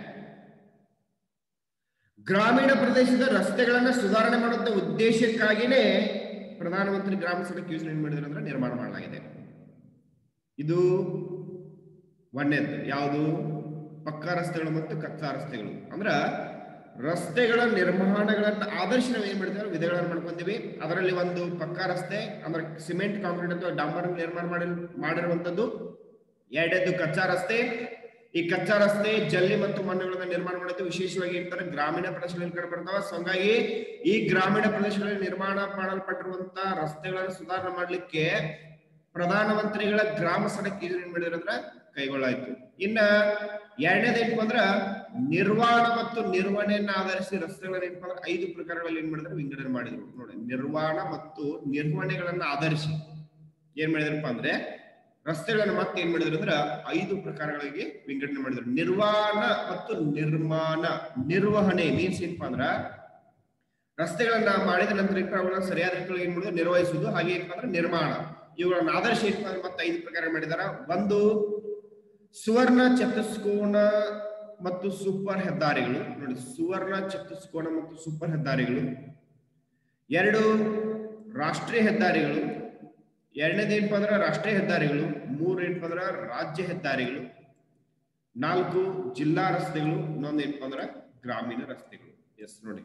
A: ಗ್ರಾಮೀಣ ಪ್ರದೇಶದ ರಸ್ತೆಗಳನ್ನ ಸುಧಾರಣೆ ಮಾಡುವಂತ ಉದ್ದೇಶಕ್ಕಾಗಿನೇ ಪ್ರಧಾನಮಂತ್ರಿ ಗ್ರಾಮ ಸಡಕ್ ಯೋಜನೆ ಏನ್ ಮಾಡಿದ್ರೆ ಅಂದ್ರೆ ನಿರ್ಮಾಣ ಮಾಡಲಾಗಿದೆ. ಇದು ಒಂದನೇದು ಯಾವುದು ಪಕ್ಕಾ ರಸ್ತೆಗಳು ಮತ್ತು ಕಚ್ಚಾ ರಸ್ತೆಗಳು. ಅಂದ್ರ ರಸ್ತೆಗಳ ನಿರ್ಮಾಣಗಳನ್ನ ಆದರ್ಶ ನಾವು ಏನ್ ಮಾಡಿದ್ರೆ ವಿಧಗಳನ್ನು ಮಾಡ್ಕೊಂತೀವಿ. ಅದರಲ್ಲಿ ಒಂದು ಪಕ್ಕಾ ರಸ್ತೆ ಅಂದ್ರೆ ಸಿಮೆಂಟ್, ಕಾಂಕ್ರೀಟ್ ಅಥವಾ ಡಾಂಬರ್ ನಿರ್ಮಾಣ ಮಾಡಿ ಮಾಡಿರುವಂತದ್ದು. ಎರಡನೇದು ಕಚ್ಚಾ ರಸ್ತೆ. ಈ ಕಚ್ಚಾ ರಸ್ತೆ ಜಲ್ಲಿ ಮತ್ತು ಮಣ್ಣುಗಳನ್ನ ನಿರ್ಮಾಣ ಮಾಡುತ್ತೆ. ವಿಶೇಷವಾಗಿ ಇರ್ತಾರೆ ಗ್ರಾಮೀಣ ಪ್ರದೇಶಗಳಲ್ಲಿ ಕಂಡು ಬರ್ತಾವ. ಸೊ ಹಂಗಾಗಿ ಈ ಗ್ರಾಮೀಣ ಪ್ರದೇಶಗಳಲ್ಲಿ ನಿರ್ಮಾಣ ಮಾಡಲ್ಪಟ್ಟಿರುವಂತ ರಸ್ತೆಗಳನ್ನು ಸುಧಾರಣೆ ಮಾಡ್ಲಿಕ್ಕೆ ಪ್ರಧಾನಮಂತ್ರಿಗಳ ಗ್ರಾಮ ಸಡಕ್ ಯೋಜನೆ ಏನ್ ಮಾಡಿದ್ರೆ ಅಂದ್ರೆ ಕೈಗೊಳ್ಳಾಯ್ತು. ಇನ್ನ ಎರಡನೇದು ಏನಪ್ಪ ಅಂದ್ರ ನಿರ್ವಹಣಾ ಮತ್ತು ನಿರ್ವಹಣೆಯನ್ನ ಆಧರಿಸಿ ರಸ್ತೆಗಳನ್ನ ಏನಪ್ಪ ಅಂದ್ರೆ ಐದು ಪ್ರಕಾರಗಳಲ್ಲಿ ಏನ್ ಮಾಡಿದ್ರೆ ವಿಂಗಡಣೆ ಮಾಡಿದ್ರು. ನೋಡಿ, ನಿರ್ವಹಣಾ ಮತ್ತು ನಿರ್ವಹಣೆಗಳನ್ನ ಆಧರಿಸಿ ಏನ್ ಮಾಡಿದ್ರಪ್ಪ ಅಂದ್ರೆ ರಸ್ತೆಗಳನ್ನ ಮತ್ತೆ ಏನ್ ಮಾಡಿದ್ರು ಅಂದ್ರೆ ಐದು ಪ್ರಕಾರಗಳಿಗೆ ವಿಂಗಡಣೆ ಮಾಡಿದ್ರು. ನಿರ್ವಹಣಾ ಮತ್ತು ನಿರ್ಮಾಣ ನಿರ್ವಹಣೆ ಮೀನ್ಸ್ ಏನಪ್ಪಾ ಅಂದ್ರ ರಸ್ತೆಗಳನ್ನ ಮಾಡಿದ ನಂತರ ಏನಪ್ಪ ಅವುಗಳನ್ನ ಸರಿಯಾದ ರೀತಿಯಲ್ಲಿ ಏನ್ ಮಾಡಿದ್ರು ನಿರ್ವಹಿಸುವುದು. ಹಾಗೆ ಏನಪ್ಪಾ ಅಂದ್ರೆ ನಿರ್ಮಾಣ ಇವುಗಳನ್ನ ಆದರ್ಶ ಏನಪ್ಪಾ ಅಂದ್ರೆ ಮತ್ತೆ ಐದು ಪ್ರಕಾರ ಮಾಡಿದಾರ. ಒಂದು ಸುವರ್ಣ ಚತುಷ್ಕೋನ ಮತ್ತು ಸೂಪರ್ ಹೆದ್ದಾರಿಗಳು. ನೋಡಿ, ಸುವರ್ಣ ಚತುಷ್ಕೋನ ಮತ್ತು ಸೂಪರ್ ಹೆದ್ದಾರಿಗಳು. ಎರಡು ರಾಷ್ಟ್ರೀಯ ಹೆದ್ದಾರಿಗಳು. ಎರಡನೇದು ಏನಪ್ಪಾ ಅಂದ್ರೆ ರಾಷ್ಟ್ರೀಯ ಹೆದ್ದಾರಿಗಳು. ಮೂರು ಏನಪ್ಪಾ ಅಂದ್ರೆ ರಾಜ್ಯ ಹೆದ್ದಾರಿಗಳು. ನಾಲ್ಕು ಜಿಲ್ಲಾ ರಸ್ತೆಗಳು. ಇನ್ನೊಂದು ಏನಪ್ಪಾ ಅಂದ್ರೆ ಗ್ರಾಮೀಣ ರಸ್ತೆಗಳು. ಎಸ್ ನೋಡಿ,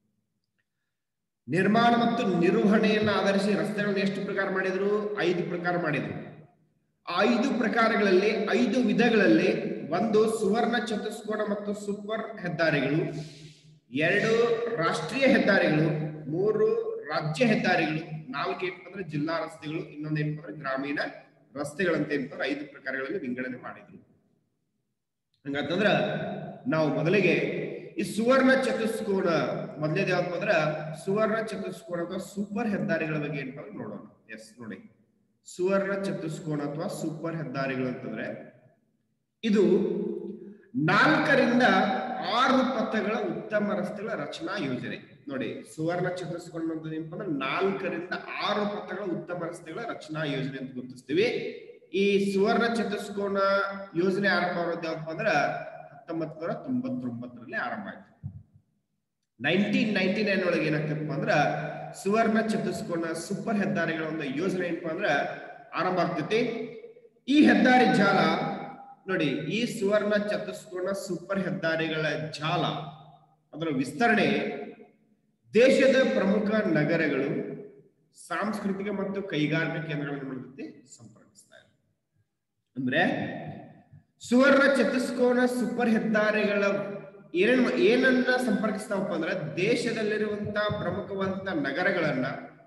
A: ನಿರ್ಮಾಣ ಮತ್ತು ನಿರ್ವಹಣೆಯನ್ನ ಆಧರಿಸಿ ರಸ್ತೆಗಳನ್ನ ಎಷ್ಟು ಪ್ರಕಾರ ಮಾಡಿದ್ರು? ಐದು ಪ್ರಕಾರ ಮಾಡಿದ್ರು. ಐದು ಪ್ರಕಾರಗಳಲ್ಲಿ ಐದು ವಿಧಗಳಲ್ಲಿ ಒಂದು ಸುವರ್ಣ ಚತುಷ್ಕೋನ ಮತ್ತು ಸೂಪರ್ ಹೆದ್ದಾರಿಗಳು, ಎರಡು ರಾಷ್ಟ್ರೀಯ ಹೆದ್ದಾರಿಗಳು, ಮೂರು ರಾಜ್ಯ ಹೆದ್ದಾರಿಗಳು, ನಾಲ್ಕು ಏನಪ್ಪ ಅಂದ್ರೆ ಜಿಲ್ಲಾ ರಸ್ತೆಗಳು, ಇನ್ನೊಂದು ಏನಪ್ಪ ಅಂದ್ರೆ ಗ್ರಾಮೀಣ ರಸ್ತೆಗಳಂತ ಏನಪ್ಪ ಐದು ಪ್ರಕಾರಗಳಲ್ಲಿ ವಿಂಗಡಣೆ ಮಾಡಿದ್ರು. ಹಂಗಂತಂದ್ರ ನಾವು ಮೊದಲಿಗೆ ಈ ಸುವರ್ಣ ಚತುಷ್ಕೋನ ಮೊದಲೇದು ಯಾವಪ್ಪ ಅಂದ್ರ ಸುವರ್ಣ ಚತುಷ್ಕೋನ ಅಥವಾ ಸೂಪರ್ ಹೆದ್ದಾರಿಗಳ ಬಗ್ಗೆ ಏನಪ್ಪ ಅಂದ್ರೆ ನೋಡೋಣ. ಎಸ್ ನೋಡಿ, ಸುವರ್ಣ ಚತುಷ್ಕೋನ ಅಥವಾ ಸೂಪರ್ ಹೆದ್ದಾರಿಗಳು ಅಂತಂದ್ರೆ ಇದು ನಾಲ್ಕರಿಂದ ಆರು ಪಥಗಳ ಉತ್ತಮ ರಸ್ತೆಗಳ ರಚನಾ ಯೋಜನೆ. ನೋಡಿ, ಸುವರ್ಣ ಚತುಷ್ಕೋನ ಅಂತ ಏನಪ್ಪ ಅಂದ್ರೆ ನಾಲ್ಕರಿಂದ ಆರು ಪಥಗಳ ಉತ್ತಮ ರಸ್ತೆಗಳ ರಚನಾ ಯೋಜನೆ ಅಂತ ಗುರುತಿಸ್ತೀವಿ. ಈ ಸುವರ್ಣ ಚತುಷ್ಕೋನ ಯೋಜನೆ ಆರಂಭ ಆಗೋದು ಯಾವಪ್ಪ ಅಂದ್ರ ಹತ್ತೊಂಬತ್ ನೂರ ತೊಂಬತ್ತೊಂಬತ್ತರಲ್ಲಿ ಆರಂಭ ಆಯ್ತು. ನೈನ್ಟೀನ್ ನೈನ್ಟಿ ನೈನ್ ಒಳಗೆ ಏನಾಗ್ತಪ್ಪ ಅಂದ್ರ ಸುವರ್ಣ ಚತುಷ್ಕೋನ ಸೂಪರ್ ಹೆದ್ದಾರಿಗಳ ಒಂದು ಯೋಜನೆ ಏನಪ್ಪಾ ಅಂದ್ರ ಆರಂಭ ಆಗ್ತೈತಿ. ಈ ಹೆದ್ದಾರಿ ಜಾಲ ನೋಡಿ, ಈ ಸುವರ್ಣ ಚತುಷ್ಕೋನ ಸೂಪರ್ ಹೆದ್ದಾರಿಗಳ ಜಾಲ ಅದರ ವಿಸ್ತರಣೆ ದೇಶದ ಪ್ರಮುಖ ನಗರಗಳು, ಸಾಂಸ್ಕೃತಿಕ ಮತ್ತು ಕೈಗಾರಿಕಾ ಕೇಂದ್ರಗಳನ್ನು ಮಾಡುತ್ತೆ ಸಂಪರ್ಕಿಸ್ತಾ ಇದೆ. ಅಂದ್ರೆ ಸುವರ್ಣ ಚತುಷ್ಕೋನ ಸೂಪರ್ ಹೆದ್ದಾರಿಗಳ ಏನ ಏನನ್ನ ಸಂಪರ್ಕಿಸ್ತಾವಪ್ಪ ಅಂದ್ರೆ ದೇಶದಲ್ಲಿರುವಂತಹ ಪ್ರಮುಖವಾದಂತಹ ನಗರಗಳನ್ನ,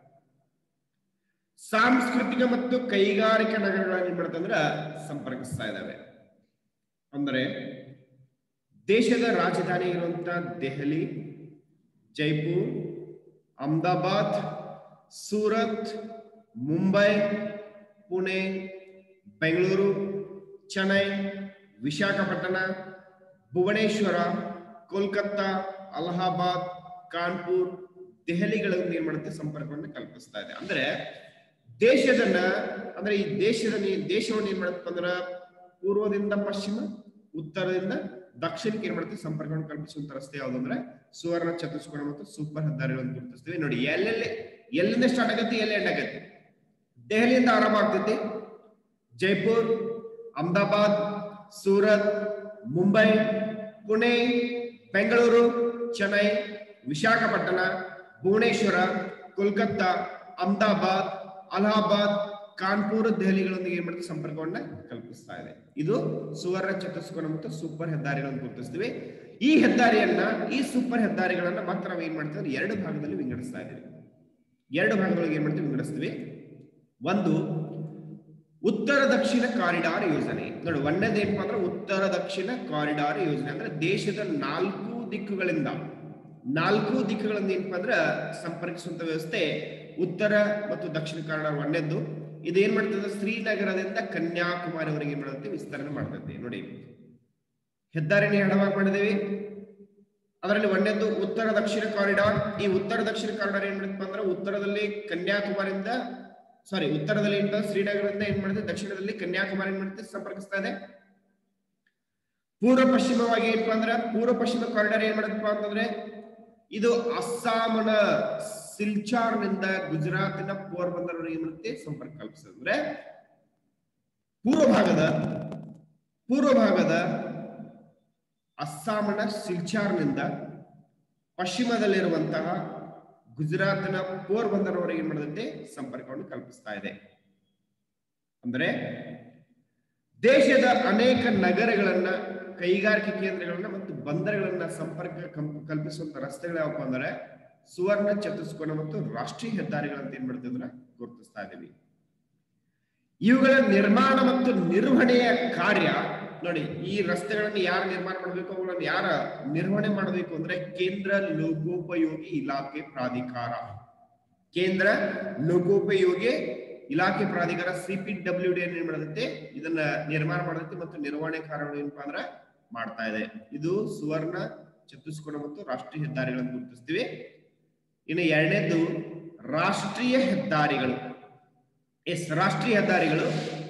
A: ಸಾಂಸ್ಕೃತಿಕ ಮತ್ತು ಕೈಗಾರಿಕಾ ನಗರಗಳನ್ನ ಏನ್ ಮಾಡ್ತಂದ್ರ ಸಂಪರ್ಕಿಸ್ತಾ ಇದ್ದಾವೆ. ಅಂದ್ರೆ ದೇಶದ ರಾಜಧಾನಿ ಇರುವಂತಹ ದೆಹಲಿ, ಜೈಪುರ್, ಅಹಮದಾಬಾದ್, ಸೂರತ್, ಮುಂಬೈ, ಪುಣೆ, ಬೆಂಗಳೂರು, ಚೆನ್ನೈ, ವಿಶಾಖಪಟ್ಟಣ, ಭುವನೇಶ್ವರ, ಕೋಲ್ಕತ್ತಾ, ಅಲಹಾಬಾದ್, ಕಾನ್ಪುರ್, ದೆಹಲಿಗಳನ್ನು ಏನ್ ಮಾಡುತ್ತೆ ಸಂಪರ್ಕವನ್ನು ಕಲ್ಪಿಸ್ತಾ ಇದೆ. ಅಂದ್ರೆ ದೇಶದನ್ನ ಅಂದ್ರೆ ಈ ದೇಶದ ದೇಶವನ್ನು ಏನ್ ಮಾಡುತ್ತಪ್ಪ ಅಂದ್ರ ಪೂರ್ವದಿಂದ ಪಶ್ಚಿಮ, ಉತ್ತರದಿಂದ ದಕ್ಷಿಣಕ್ಕೆ ಏನ್ ಮಾಡುತ್ತೆ ಸಂಪರ್ಕವನ್ನು ಕಲ್ಪಿಸುವಂತ ರಸ್ತೆ ಯಾವ್ದು ಅಂದ್ರೆ ಸುವರ್ಣ ಚತುಷ್ಕೋನ ಮತ್ತು ಸೂಪರ್ ಹೆದ್ದಾರಿಗಳನ್ನು ಗುರುತಿಸ್ತೀವಿ. ನೋಡಿ ಎಲ್ಲೆಲ್ಲಿ ಎಲ್ಲಿಂದ ಸ್ಟಾರ್ಟ್ ಆಗತ್ತೆ, ಎಲ್ಲಿ ಎಂಡ್ ಆಗತ್ತೆ. ದೆಹಲಿಯಿಂದ ಆರಂಭ ಆಗ್ತೈತಿ, ಜೈಪುರ್, ಅಹಮದಾಬಾದ್, ಸೂರತ್, ಮುಂಬೈ, ಪುಣೆ, ಬೆಂಗಳೂರು, ಚೆನ್ನೈ, ವಿಶಾಖಪಟ್ಟಣ, ಭುವನೇಶ್ವರ, ಕೋಲ್ಕತ್ತಾ, ಅಹಮದಾಬಾದ್, ಅಲಹಾಬಾದ್, ಕಾನ್ಪುರ್, ದೆಹಲಿಗಳೊಂದಿಗೆ ಏನ್ ಮಾಡುತ್ತೆ ಸಂಪರ್ಕವನ್ನ ಕಲ್ಪಿಸ್ತಾ ಇದೆ. ಇದು ಸುವರ್ಣ ಚತುಷ್ಕೋನ ಮತ್ತು ಸೂಪರ್ ಹೆದ್ದಾರಿಗಳನ್ನು ಗುರುತಿಸ್ತೀವಿ. ಈ ಹೆದ್ದಾರಿಯನ್ನ ಈ ಸೂಪರ್ ಹೆದ್ದಾರಿಗಳನ್ನ ಮಾತ್ರ ನಾವು ಏನ್ ಮಾಡ್ತೀವಿ ಎರಡು ಭಾಗದಲ್ಲಿ ವಿಂಗಡಿಸ್ತಾ ಇದ್ದೀವಿ. ಎರಡು ಭಾಗಗಳಿಗೆ ಏನ್ ಮಾಡ್ತೀವಿ ವಿಂಗಡಿಸ್ತೀವಿ. ಒಂದು ಉತ್ತರ ದಕ್ಷಿಣ ಕಾರಿಡಾರ್ ಯೋಜನೆ. ನೋಡಿ ಒಂದೇದು ಏನಪ್ಪಾ ಅಂದ್ರೆ ಉತ್ತರ ದಕ್ಷಿಣ ಕಾರಿಡಾರ್ ಯೋಜನೆ ಅಂದ್ರೆ ದೇಶದ ನಾಲ್ಕು ದಿಕ್ಕುಗಳಿಂದ ನಾಲ್ಕು ದಿಕ್ಕುಗಳಿಂದ ಏನಪ್ಪಾ ಅಂದ್ರೆ ಸಂಪರ್ಕಿಸುವಂತ ವ್ಯವಸ್ಥೆ ಉತ್ತರ ಮತ್ತು ದಕ್ಷಿಣ ಕಾರಿಡಾರ್ ಒಂದೇದ್ದು. ಇದು ಏನ್ ಮಾಡ್ತದೆ ಶ್ರೀನಗರದಿಂದ ಕನ್ಯಾಕುಮಾರಿವರೆಗೆ ಏನ್ ಮಾಡುತ್ತೆ ವಿಸ್ತರಣೆ ಮಾಡ್ತದೆ. ನೋಡಿ ಹೆದ್ದಾರಿನ ಎಡವಾಗಿ ಮಾಡಿದೇವಿ. ಅದರಲ್ಲಿ ಒಂದೇದ್ದು ಉತ್ತರ ದಕ್ಷಿಣ ಕಾರಿಡಾರ್. ಈ ಉತ್ತರ ದಕ್ಷಿಣ ಕಾರಿಡಾರ್ ಏನ್ ಮಾಡುತ್ತಪ್ಪ ಅಂದ್ರೆ ಉತ್ತರದಲ್ಲಿ ಕನ್ಯಾಕುಮಾರಿಯಿಂದ ಸಾರಿ ಉತ್ತರದಲ್ಲಿ ಏನ್ ಶ್ರೀನಗರದಿಂದ ಏನ್ ಮಾಡುತ್ತೆ ದಕ್ಷಿಣದಲ್ಲಿ ಕನ್ಯಾಕುಮಾರಿ ಏನ್ ಮಾಡುತ್ತೆ ಸಂಪರ್ಕಿಸ್ತಾ ಇದೆ. ಪೂರ್ವ ಪಶ್ಚಿಮವಾಗಿ ಏನಪ್ಪಾ ಅಂದ್ರೆ ಪೂರ್ವ ಪಶ್ಚಿಮ ಕಾರಿಡಾರ್ ಏನ್ ಮಾಡುತ್ತಪ್ಪ ಅಂತಂದ್ರೆ ಇದು ಅಸ್ಸಾಂನ ಸಿಲ್ಚಾರ್ನಿಂದ ಗುಜರಾತಿನ ಪೋರ್ಬಂದರ್ ಏನ್ ಮಾಡುತ್ತೆ ಸಂಪರ್ಕ ಕಲ್ಪಿಸ್ತದೆ. ಅಂದ್ರೆ ಪೂರ್ವ ಭಾಗದ ಪೂರ್ವ ಭಾಗದ ಅಸ್ಸಾಂನ ಸಿಲ್ಚಾರ್ನಿಂದ ಪಶ್ಚಿಮದಲ್ಲಿರುವಂತಹ ಗುಜರಾತ್ನ ಪೋರ್ಬಂದರ್ವರೆಗೆ ಏನ್ ಮಾಡುತ್ತೆ ಸಂಪರ್ಕವನ್ನು ಕಲ್ಪಿಸ್ತಾ ಇದೆ. ಅಂದ್ರೆ ದೇಶದ ಅನೇಕ ನಗರಗಳನ್ನ, ಕೈಗಾರಿಕೆ ಕೇಂದ್ರಗಳನ್ನ ಮತ್ತು ಬಂದರುಗಳನ್ನ ಸಂಪರ್ಕ ಕಲ್ಪಿಸುವಂತ ರಸ್ತೆಗಳು ಯಾವಪ್ಪ ಅಂದ್ರೆ ಸುವರ್ಣ ಚತುಷ್ಕೋನ ಮತ್ತು ರಾಷ್ಟ್ರೀಯ ಹೆದ್ದಾರಿಗಳಂತ ಏನ್ ಮಾಡ್ತೀವಿ ಅಂದ್ರೆ ಗುರುತಿಸ್ತಾ ಇದ್ದೀವಿ. ಇವುಗಳ ನಿರ್ಮಾಣ ಮತ್ತು ನಿರ್ವಹಣೆಯ ಕಾರ್ಯ ನೋಡಿ, ಈ ರಸ್ತೆಗಳನ್ನು ಯಾರು ನಿರ್ಮಾಣ ಮಾಡಬೇಕು, ಅವುಗಳನ್ನು ಯಾರ ನಿರ್ವಹಣೆ ಮಾಡಬೇಕು ಅಂದ್ರೆ ಕೇಂದ್ರ ಲೋಕೋಪಯೋಗಿ ಇಲಾಖೆ ಪ್ರಾಧಿಕಾರ. ಕೇಂದ್ರ ಲೋಕೋಪಯೋಗಿ ಇಲಾಖೆ ಪ್ರಾಧಿಕಾರ ಸಿ ಪಿ ಡಬ್ಲ್ಯೂ ಡಿ ಏನ್ ಮಾಡುತ್ತೆ ಇದನ್ನ ನಿರ್ಮಾಣ ಮಾಡುತ್ತೆ ಮತ್ತು ನಿರ್ವಹಣೆ ಕಾರ್ಯಗಳು ಏನಪ್ಪಾ ಅಂದ್ರೆ ಮಾಡ್ತಾ ಇದೆ. ಇದು ಸುವರ್ಣ ಚತುಷ್ಕೋನ ಮತ್ತು ರಾಷ್ಟ್ರೀಯ ಹೆದ್ದಾರಿಗಳನ್ನು ಗುರುತಿಸ್ತೀವಿ. ಇನ್ನು ಎರಡನೇದು ರಾಷ್ಟ್ರೀಯ ಹೆದ್ದಾರಿಗಳು. ಎಸ್ ರಾಷ್ಟ್ರೀಯ ಹೆದ್ದಾರಿಗಳು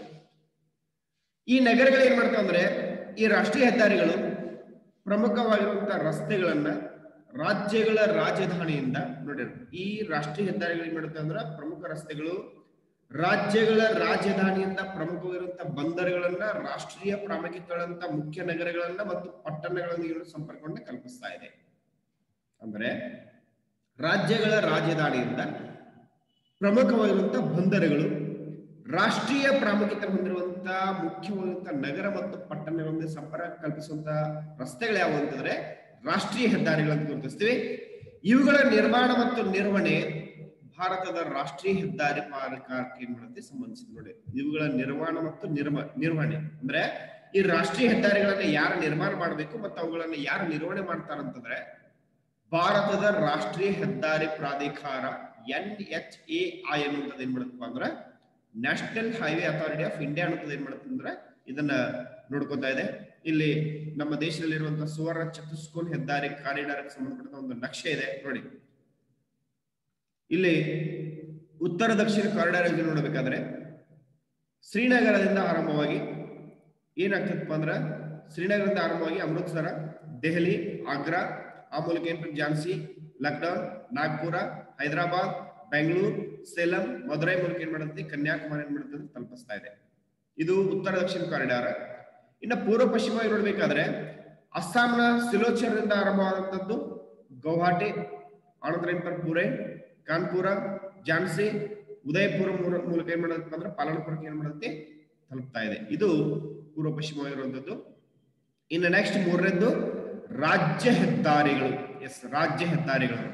A: ಈ ನಗರಗಳು ಏನ್ ಮಾಡ್ತಾವ ಅಂದ್ರೆ ಈ ರಾಷ್ಟ್ರೀಯ ಹೆದ್ದಾರಿಗಳು ಪ್ರಮುಖವಾಗಿರುವಂತಹ ರಸ್ತೆಗಳನ್ನ ರಾಜ್ಯಗಳ ರಾಜಧಾನಿಯಿಂದ ನೋಡಿ, ಈ ರಾಷ್ಟ್ರೀಯ ಹೆದ್ದಾರಿಗಳು ಏನ್ ಮಾಡುತ್ತೆ ಅಂದ್ರೆ ಪ್ರಮುಖ ರಸ್ತೆಗಳು ರಾಜ್ಯಗಳ ರಾಜಧಾನಿಯಿಂದ ಪ್ರಮುಖವಾಗಿರುವಂತಹ ಬಂದರುಗಳನ್ನ, ರಾಷ್ಟ್ರೀಯ ಪ್ರಾಮುಖ್ಯತೆಗಳಂತ ಮುಖ್ಯ ನಗರಗಳನ್ನ ಮತ್ತು ಪಟ್ಟಣಗಳೊಂದಿಗೆ ಸಂಪರ್ಕವನ್ನ ಕಲ್ಪಿಸ್ತಾ ಇದೆ. ಅಂದ್ರೆ ರಾಜ್ಯಗಳ ರಾಜಧಾನಿಯಿಂದ ಪ್ರಮುಖವಾಗಿರುವಂತಹ ಬಂದರುಗಳು, ರಾಷ್ಟ್ರೀಯ ಪ್ರಾಮುಖ್ಯತೆ ಹೊಂದಿರುವಂತಹ ಮುಖ್ಯವಾದಂತಹ ನಗರ ಮತ್ತು ಪಟ್ಟಣಗಳೊಂದಿಗೆ ಸಂಪರ್ಕ ಕಲ್ಪಿಸುವಂತಹ ರಸ್ತೆಗಳು ಯಾವುವು ಅಂತಂದ್ರೆ ರಾಷ್ಟ್ರೀಯ ಹೆದ್ದಾರಿಗಳನ್ನು ಗುರುತಿಸ್ತೀವಿ. ಇವುಗಳ ನಿರ್ಮಾಣ ಮತ್ತು ನಿರ್ವಹಣೆ ಭಾರತದ ರಾಷ್ಟ್ರೀಯ ಹೆದ್ದಾರಿ ಪ್ರಾಧಿಕಾರಕ್ಕೆ ಏನ್ ಮಾಡುತ್ತೆ ಸಂಬಂಧಿಸಿದ. ನೋಡಿ ಇವುಗಳ ನಿರ್ಮಾಣ ಮತ್ತು ನಿರ್ಮ ನಿರ್ವಹಣೆ ಅಂದ್ರೆ ಈ ರಾಷ್ಟ್ರೀಯ ಹೆದ್ದಾರಿಗಳನ್ನ ಯಾರು ನಿರ್ಮಾಣ ಮಾಡಬೇಕು ಮತ್ತು ಅವುಗಳನ್ನ ಯಾರು ನಿರ್ವಹಣೆ ಮಾಡ್ತಾರಂತಂದ್ರೆ ಭಾರತದ ರಾಷ್ಟ್ರೀಯ ಹೆದ್ದಾರಿ ಪ್ರಾಧಿಕಾರ ಎನ್ ಎಚ್ ಎ ಐ ಅನ್ನುವಂಥದ್ದು ಏನ್ ಮಾಡುತ್ತಪ್ಪ ಅಂದ್ರೆ national highway authority of India ಅನ್ನೋದು ಏನ್ ಮಾಡುತ್ತೆ ಅಂದ್ರೆ ಇದನ್ನ ನೋಡ್ಕೊತಾ ಇದೆ. ಇಲ್ಲಿ ನಮ್ಮ ದೇಶದಲ್ಲಿರುವಂತಹ ಸುವರ್ಣ ಚತುಷ್ಕೋನ ಹೆದ್ದಾರಿ ಕಾರಿಡಾರ್ ಸಂಬಂಧಪಟ್ಟ ಒಂದು ನಕ್ಷೆ ಇದೆ ನೋಡಿ. ಇಲ್ಲಿ ಉತ್ತರ ದಕ್ಷಿಣ ಕಾರಿಡಾರ್ ಯೋಜನೆ ನೋಡಬೇಕಾದ್ರೆ ಶ್ರೀನಗರದಿಂದ ಆರಂಭವಾಗಿ ಏನಾಗ್ತದಪ್ಪ ಅಂದ್ರೆ ಶ್ರೀನಗರದಿಂದ ಆರಂಭವಾಗಿ ಅಮೃತ್ಸರ, ದೆಹಲಿ, ಆಗ್ರಾ, ಆ ಮೂಲಕ ಏನ್ ಝಾನ್ಸಿ, ಲಕ್ನೋ, ನಾಗ್ಪುರ, ಹೈದರಾಬಾದ್, ಬೆಂಗಳೂರು, ಸೇಲಂ, ಮಧುರೈ ಮೂಲಕ ಏನ್ ಮಾಡುತ್ತೆ ಕನ್ಯಾಕುಮಾರಿ ಏನ್ ಮಾಡುತ್ತೆ ತಲುಪಿಸ್ತಾ ಇದೆ. ಇದು ಉತ್ತರ ದಕ್ಷಿಣ ಕಾರಿಡಾರ್. ಇನ್ನು ಪೂರ್ವ ಪಶ್ಚಿಮವಾಗಿ ನೋಡ್ಬೇಕಾದ್ರೆ ಅಸ್ಸಾಂನ ಸಿಲೋಚರ್ನಿಂದ ಆರಂಭವಾದಂತದ್ದು ಗೌಹಾಟಿ, ಆನಂತರ ಏನಪ್ಪ ಪುಣೆ, ಕಾನ್ಪುರ, ಝಾನ್ಸಿ, ಉದಯಪುರ ಮೂಲಕ ಏನ್ ಮಾಡುತ್ತೆ ಅಂದ್ರೆ ಪಾಲನಪುರಕ್ಕೆ ಏನ್ ಮಾಡುತ್ತೆ ತಲುಪ್ತಾ ಇದೆ. ಇದು ಪೂರ್ವ ಪಶ್ಚಿಮವಾಗಿರುವಂತದ್ದು. ಇನ್ನು ನೆಕ್ಸ್ಟ್ ಮೂರನೇದ್ದು ರಾಜ್ಯ ಹೆದ್ದಾರಿಗಳು. ಎಸ್ ರಾಜ್ಯ ಹೆದ್ದಾರಿಗಳು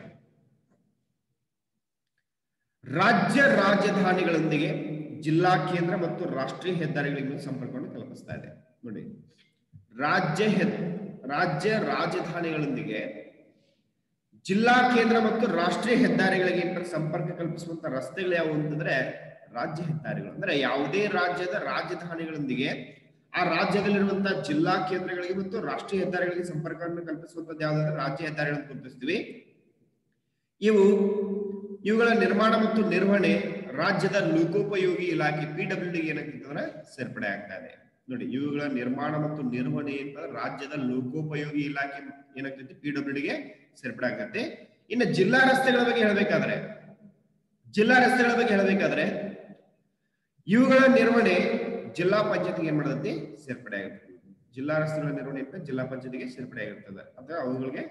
A: ರಾಜ್ಯ ರಾಜಧಾನಿಗಳೊಂದಿಗೆ ಜಿಲ್ಲಾ ಕೇಂದ್ರ ಮತ್ತು ರಾಷ್ಟ್ರೀಯ ಹೆದ್ದಾರಿಗಳಿಗೆ ಸಂಪರ್ಕವನ್ನು ಕಲ್ಪಿಸ್ತಾ ಇದೆ. ನೋಡಿ ರಾಜ್ಯ ರಾಜ್ಯ ರಾಜಧಾನಿಗಳೊಂದಿಗೆ ಜಿಲ್ಲಾ ಕೇಂದ್ರ ಮತ್ತು ರಾಷ್ಟ್ರೀಯ ಹೆದ್ದಾರಿಗಳಿಗೆ ಸಂಪರ್ಕ ಕಲ್ಪಿಸುವಂತ ರಸ್ತೆಗಳು ಯಾವುವು ಅಂತಂದ್ರೆ ರಾಜ್ಯ ಹೆದ್ದಾರಿಗಳು. ಅಂದ್ರೆ ಯಾವುದೇ ರಾಜ್ಯದ ರಾಜಧಾನಿಗಳೊಂದಿಗೆ ಆ ರಾಜ್ಯದಲ್ಲಿರುವಂತಹ ಜಿಲ್ಲಾ ಕೇಂದ್ರಗಳಿಗೆ ಮತ್ತು ರಾಷ್ಟ್ರೀಯ ಹೆದ್ದಾರಿಗಳಿಗೆ ಸಂಪರ್ಕವನ್ನು ಕಲ್ಪಿಸುವಂತದ್ದು ಯಾವ್ದಾದ್ರೆ ರಾಜ್ಯ ಹೆದ್ದಾರಿಗಳನ್ನು ಗುರುತಿಸ್ತೀವಿ. ಇವು ಇವುಗಳ ನಿರ್ಮಾಣ ಮತ್ತು ನಿರ್ವಹಣೆ ರಾಜ್ಯದ ಲೋಕೋಪಯೋಗಿ ಇಲಾಖೆ ಪಿ ಡಬ್ಲ್ಯೂ ಡಿ ಏನಾಗ್ತದೆ ಸೇರ್ಪಡೆ ಆಗ್ತಾ ಇದೆ ನೋಡಿ. ಇವುಗಳ ನಿರ್ಮಾಣ ಮತ್ತು ನಿರ್ವಹಣೆ ಅಂತಂದ್ರೆ ರಾಜ್ಯದ ಲೋಕೋಪಯೋಗಿ ಇಲಾಖೆ ಏನಾಗ್ತೈತಿ ಪಿ ಡಬ್ಲ್ಯೂ ಡಿಗೆ ಸೇರ್ಪಡೆ ಆಗ್ತೈತಿ. ಇನ್ನು ಜಿಲ್ಲಾ ರಸ್ತೆಗಳ ಬಗ್ಗೆ ಹೇಳ್ಬೇಕಾದ್ರೆ ಜಿಲ್ಲಾ ರಸ್ತೆಗಳ ಬಗ್ಗೆ ಹೇಳ್ಬೇಕಾದ್ರೆ ಇವುಗಳ ನಿರ್ವಹಣೆ ಜಿಲ್ಲಾ ಪಂಚಾಯತ್ಗೆ ಏನ್ ಮಾಡತೈತಿ ಸೇರ್ಪಡೆ ಆಗಿರ್ತದೆ. ಜಿಲ್ಲಾ ರಸ್ತೆಗಳ ನಿರ್ವಹಣೆ ಅಂತ ಜಿಲ್ಲಾ ಪಂಚಾಯತ್ಗೆ ಸೇರ್ಪಡೆ ಆಗಿರ್ತದೆ. ಅಥವಾ ಅವುಗಳಿಗೆ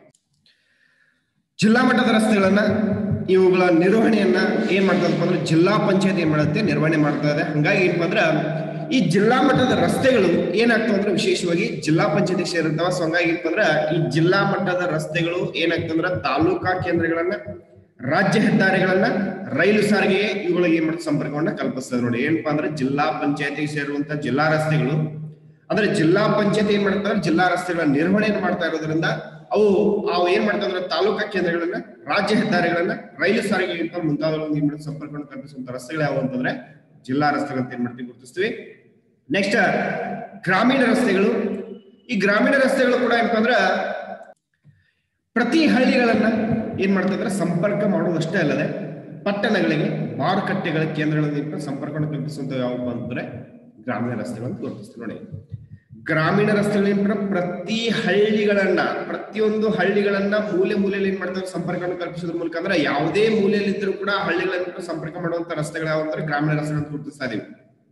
A: ಜಿಲ್ಲಾ ಮಟ್ಟದ ರಸ್ತೆಗಳನ್ನ ಇವುಗಳ ನಿರ್ವಹಣೆಯನ್ನ ಏನ್ ಮಾಡ್ತದಪ್ಪ ಅಂದ್ರೆ ಜಿಲ್ಲಾ ಪಂಚಾಯತ್ ಏನ್ ಮಾಡುತ್ತೆ ನಿರ್ವಹಣೆ ಮಾಡ್ತಾ ಇದೆ. ಹಂಗಾಗಿ ಏನಪ್ಪಾ ಅಂದ್ರ ಈ ಜಿಲ್ಲಾ ಮಟ್ಟದ ರಸ್ತೆಗಳು ಏನಾಗ್ತಾವ ಅಂದ್ರೆ ವಿಶೇಷವಾಗಿ ಜಿಲ್ಲಾ ಪಂಚಾಯತ್ ಸೇರಿರ್ತಾವ. ಸೊ ಹಂಗಾಗಿ ಏನಪ್ಪಾ ಅಂದ್ರ ಈ ಜಿಲ್ಲಾ ಮಟ್ಟದ ರಸ್ತೆಗಳು ಏನಾಗ್ತಂದ್ರ ತಾಲೂಕಾ ಕೇಂದ್ರಗಳನ್ನ, ರಾಜ್ಯ ಹೆದ್ದಾರಿಗಳನ್ನ, ರೈಲು ಸಾರಿಗೆಗೆ ಇವುಗಳಿಗೆ ಏನ್ ಮಾಡ್ತಾರೆ ಸಂಪರ್ಕವನ್ನ ಕಲ್ಪಿಸ್ತದೆ ನೋಡಿ. ಏನಪ್ಪಾ ಅಂದ್ರೆ ಜಿಲ್ಲಾ ಪಂಚಾಯತಿಗೆ ಸೇರುವಂತ ಜಿಲ್ಲಾ ರಸ್ತೆಗಳು ಅಂದ್ರೆ ಜಿಲ್ಲಾ ಪಂಚಾಯತ್ ಏನ್ ಮಾಡ್ತಾರೆ ಜಿಲ್ಲಾ ರಸ್ತೆಗಳ ನಿರ್ವಹಣೆಯನ್ನು ಮಾಡ್ತಾ ಇರೋದ್ರಿಂದ ಅವು ಅವು ಏನ್ ಮಾಡ್ತಾ ಅಂದ್ರೆ ತಾಲೂಕಾ ಕೇಂದ್ರಗಳನ್ನ, ರಾಜ್ಯ ಹೆದ್ದಾರಿಗಳನ್ನ, ರೈಲು ಸಾರಿಗೆ ಮುಂತಾದವುಗಳನ್ನು ಏನ್ ಮಾಡ್ತಾರೆ ಸಂಪರ್ಕವನ್ನು ಕಲ್ಪಿಸುವಂತ ರಸ್ತೆಗಳು ಯಾವ ಅಂತಂದ್ರೆ ಜಿಲ್ಲಾ ರಸ್ತೆಗಳು ಅಂತ ಏನ್ ಮಾಡ್ತೀವಿ ಗುರುತಿಸ್ತೀವಿ. ನೆಕ್ಸ್ಟ್ ಗ್ರಾಮೀಣ ರಸ್ತೆಗಳು. ಈ ಗ್ರಾಮೀಣ ರಸ್ತೆಗಳು ಕೂಡ ಏನಪ್ಪಾ ಅಂದ್ರ ಪ್ರತಿ ಹಳ್ಳಿಗಳನ್ನ ಏನ್ ಮಾಡ್ತಿದ್ರೆ ಸಂಪರ್ಕ ಮಾಡುವುದಷ್ಟೇ ಅಲ್ಲದೆ ಪಟ್ಟಣಗಳಿಗೆ, ಮಾರುಕಟ್ಟೆಗಳ ಕೇಂದ್ರಗಳನ್ನು ಸಂಪರ್ಕವನ್ನು ಕಲ್ಪಿಸುವಂತ ಯಾವಪ್ಪ ಅಂತಂದ್ರೆ ಗ್ರಾಮೀಣ ರಸ್ತೆಗಳನ್ನು ಗುರುತಿಸ್ತೀವಿ ನೋಡಿ. ಗ್ರಾಮೀಣ ರಸ್ತೆಗಳ ಪ್ರತಿ ಹಳ್ಳಿಗಳನ್ನ ಪ್ರತಿಯೊಂದು ಹಳ್ಳಿಗಳನ್ನ ಮೂಲೆ ಮೂಲೆಯಲ್ಲಿ ಏನ್ ಮಾಡ್ತಾರೆ ಸಂಪರ್ಕವನ್ನು ಕಲ್ಪಿಸೋದ್ರ ಮೂಲಕ ಅಂದ್ರೆ ಯಾವುದೇ ಮೂಲೆಯಲ್ಲಿ ಇದ್ರೂ ಕೂಡ ಹಳ್ಳಿಗಳನ್ನ ಸಂಪರ್ಕ ಮಾಡುವಂತ ರಸ್ತೆಗಳು ಯಾವ ಅಂದ್ರೆ ಗ್ರಾಮೀಣ ರಸ್ತೆಗಳನ್ನು ಗುರುತಿಸ್ತಾ ಇದೀವಿ.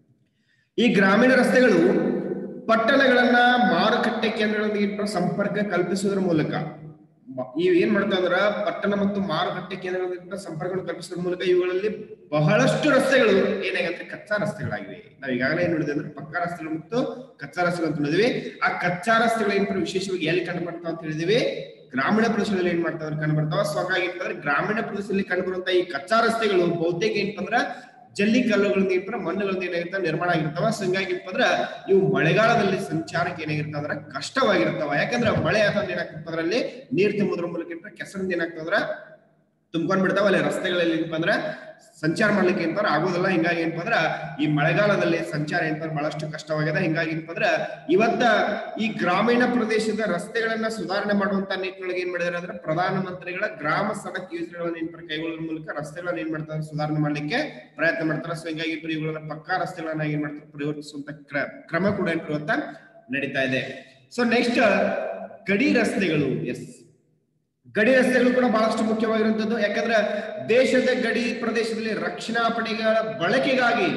A: ಈ ಗ್ರಾಮೀಣ ರಸ್ತೆಗಳು ಪಟ್ಟಣಗಳನ್ನ, ಮಾರುಕಟ್ಟೆ ಕೇಂದ್ರಗಳೊಂದಿಗೆ ಸಂಪರ್ಕ ಕಲ್ಪಿಸುವುದರ ಮೂಲಕ ಇವು ಏನ್ ಮಾಡ್ತಾ ಅಂದ್ರ ಪಟ್ಟಣ ಮತ್ತು ಮಾರುಕಟ್ಟೆ ಕೇಂದ್ರಗಳಿಂದ ಸಂಪರ್ಕವನ್ನು ಕಲ್ಪಿಸೋದ್ರ ಮೂಲಕ ಇವುಗಳಲ್ಲಿ ಬಹಳಷ್ಟು ರಸ್ತೆಗಳು ಏನಾಗಂದ್ರೆ ಕಚ್ಚಾ ರಸ್ತೆಗಳಾಗಿವೆ. ನಾವ್ ಈಗಾಗಲೇ ಏನ್ ನೋಡಿದ್ವಿ ಅಂದ್ರೆ ಪಕ್ಕಾ ರಸ್ತೆಗಳು ಮತ್ತು ಕಚ್ಚಾ ರಸ್ತೆಗಳು ಅಂತ ನೋಡಿದ್ವಿ. ಆ ಕಚ್ಚಾ ರಸ್ತೆಗಳು ಏನ್ ವಿಶೇಷವಾಗಿ ಎಲ್ಲಿ ಕಂಡು ಬರ್ತಾವ ಅಂತ ಹೇಳಿದ್ವಿ, ಗ್ರಾಮೀಣ ಪ್ರದೇಶಗಳಲ್ಲಿ ಏನ್ ಮಾಡ್ತಾವ ಕಂಡು ಬರ್ತಾವ. ಸೊ ಹಾಗಾಗಿ ಏನಂದ್ರೆ ಗ್ರಾಮೀಣ ಪ್ರದೇಶದಲ್ಲಿ ಕಂಡು ಬರುವಂತ ಈ ಕಚ್ಚಾ ರಸ್ತೆಗಳು ಬಹುತೇಕ ಏನಂದ್ರ ಜಲ್ಲಿ ಕಲ್ಲುಗಳಿಂದ ಏನಂದ್ರೆ ಮಣ್ಣುಗಳಿಂದ ಏನಾಗಿರ್ತಾವ ನಿರ್ಮಾಣ ಆಗಿರ್ತಾವ. ಸೊ ಹಿಂಗಾಗಿ ಏನಂದ್ರ ಇವು ಮಳೆಗಾಲದಲ್ಲಿ ಸಂಚಾರಕ್ಕೆ ಏನಾಗಿರ್ತಾವ ಅಂದ್ರೆ ಕಷ್ಟವಾಗಿರ್ತಾವ. ಯಾಕಂದ್ರೆ ಮಳೆ ಆತಂದ್ರೆ ಏನಾಗ್ತದೆ ಅದರಲ್ಲಿ ನೀರ್ ತುಂಬುದ್ರ ಮೂಲಕ ಕೆಸರಿಂದ ಏನಾಗ್ತದ್ರ ತುಂಬ್ಕೊಂಡ್ ಬಿಡ್ತಾವ. ಅಲ್ಲಿ ರಸ್ತೆಗಳಲ್ಲಿ ಏನಪ್ಪಾ ಅಂದ್ರ ಸಂಚಾರ ಮಾಡ್ಲಿಕ್ಕೆ ಏನಪ್ಪ ಆಗೋದಿಲ್ಲ. ಹಿಂಗಾಗಿ ಏನಪ್ಪಾ ಅಂದ್ರ ಈ ಮಳೆಗಾಲದಲ್ಲಿ ಸಂಚಾರ ಏನಪ್ಪ ಬಹಳಷ್ಟು ಕಷ್ಟವಾಗಿದೆ. ಹಿಂಗಾಗಿ ಏನಪ್ಪಾ ಅಂದ್ರ ಇವತ್ತ ಈ ಗ್ರಾಮೀಣ ಪ್ರದೇಶದ ರಸ್ತೆಗಳನ್ನ ಸುಧಾರಣೆ ಮಾಡುವಂತ ನಿಟ್ಟಿನೊಳಗೆ ಏನ್ ಮಾಡಿದಾರೆ ಅಂದ್ರೆ ಪ್ರಧಾನ ಮಂತ್ರಿಗಳ ಗ್ರಾಮ ಸಡಕ್ ಯೋಜನೆಗಳನ್ನ ಏನ್ ಕೈಗೊಳ್ಳುವ ಮೂಲಕ ರಸ್ತೆಗಳನ್ನ ಏನ್ ಮಾಡ್ತಾರೆ ಸುಧಾರಣೆ ಮಾಡ್ಲಿಕ್ಕೆ ಪ್ರಯತ್ನ ಮಾಡ್ತಾರೆ. ಸೊ ಹಿಂಗಾಗಿ ಇವುಗಳನ್ನ ಪಕ್ಕಾ ರಸ್ತೆಗಳನ್ನ ಏನ್ ಮಾಡ್ತಾರೆ ಪರಿವರ್ತಿಸುವಂತ ಕ್ರಮ ಕೂಡ ಏನ್ ಇವತ್ತ ನಡೀತಾ ಇದೆ. ಸೊ ನೆಕ್ಸ್ಟ್ ಗಡಿ ರಸ್ತೆಗಳು. ಎಸ್, ಗಡಿ ರಸ್ತೆಗಳು ಕೂಡ ಬಹಳಷ್ಟು ಮುಖ್ಯವಾಗಿರುವಂತದ್ದು. ಯಾಕಂದ್ರೆ ದೇಶದ ಗಡಿ ಪ್ರದೇಶದಲ್ಲಿ ರಕ್ಷಣಾ ಪಡೆಗಳ ಬಳಕೆಗಾಗಿ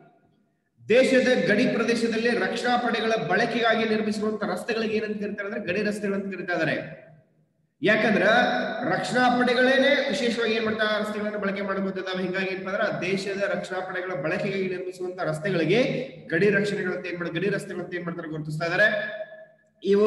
A: ದೇಶದ ಗಡಿ ಪ್ರದೇಶದಲ್ಲಿ ರಕ್ಷಣಾ ಪಡೆಗಳ ಬಳಕೆಗಾಗಿ ನಿರ್ಮಿಸಿರುವಂತಹ ರಸ್ತೆಗಳಿಗೆ ಏನಂತ ಕರೀತಾರೆ ಅಂದ್ರೆ ಗಡಿ ರಸ್ತೆಗಳಂತ ಕರೀತಾ ಇದ್ದಾರೆ. ಯಾಕಂದ್ರ ರಕ್ಷಣಾ ಪಡೆಗಳೇನೆ ವಿಶೇಷವಾಗಿ ಏನ್ ಮಾಡ್ತಾ ರಸ್ತೆಗಳನ್ನ ಬಳಕೆ ಮಾಡಬಹುದಾವೆ. ಹಿಂಗಾಗಿ ಏನಪ್ಪ ಅಂದ್ರೆ ದೇಶದ ರಕ್ಷಣಾ ಪಡೆಗಳ ಬಳಕೆಗಾಗಿ ನಿರ್ಮಿಸುವಂತ ರಸ್ತೆಗಳಿಗೆ ಗಡಿ ರಕ್ಷಣೆಗಳಂತ ಏನ್ ಮಾಡ ಗಡಿ ರಸ್ತೆಗಳಂತ ಏನ್ ಮಾಡ್ತಾರೆ ಗುರುತಿಸ್ತಾ ಇದ್ದಾರೆ. ಇವು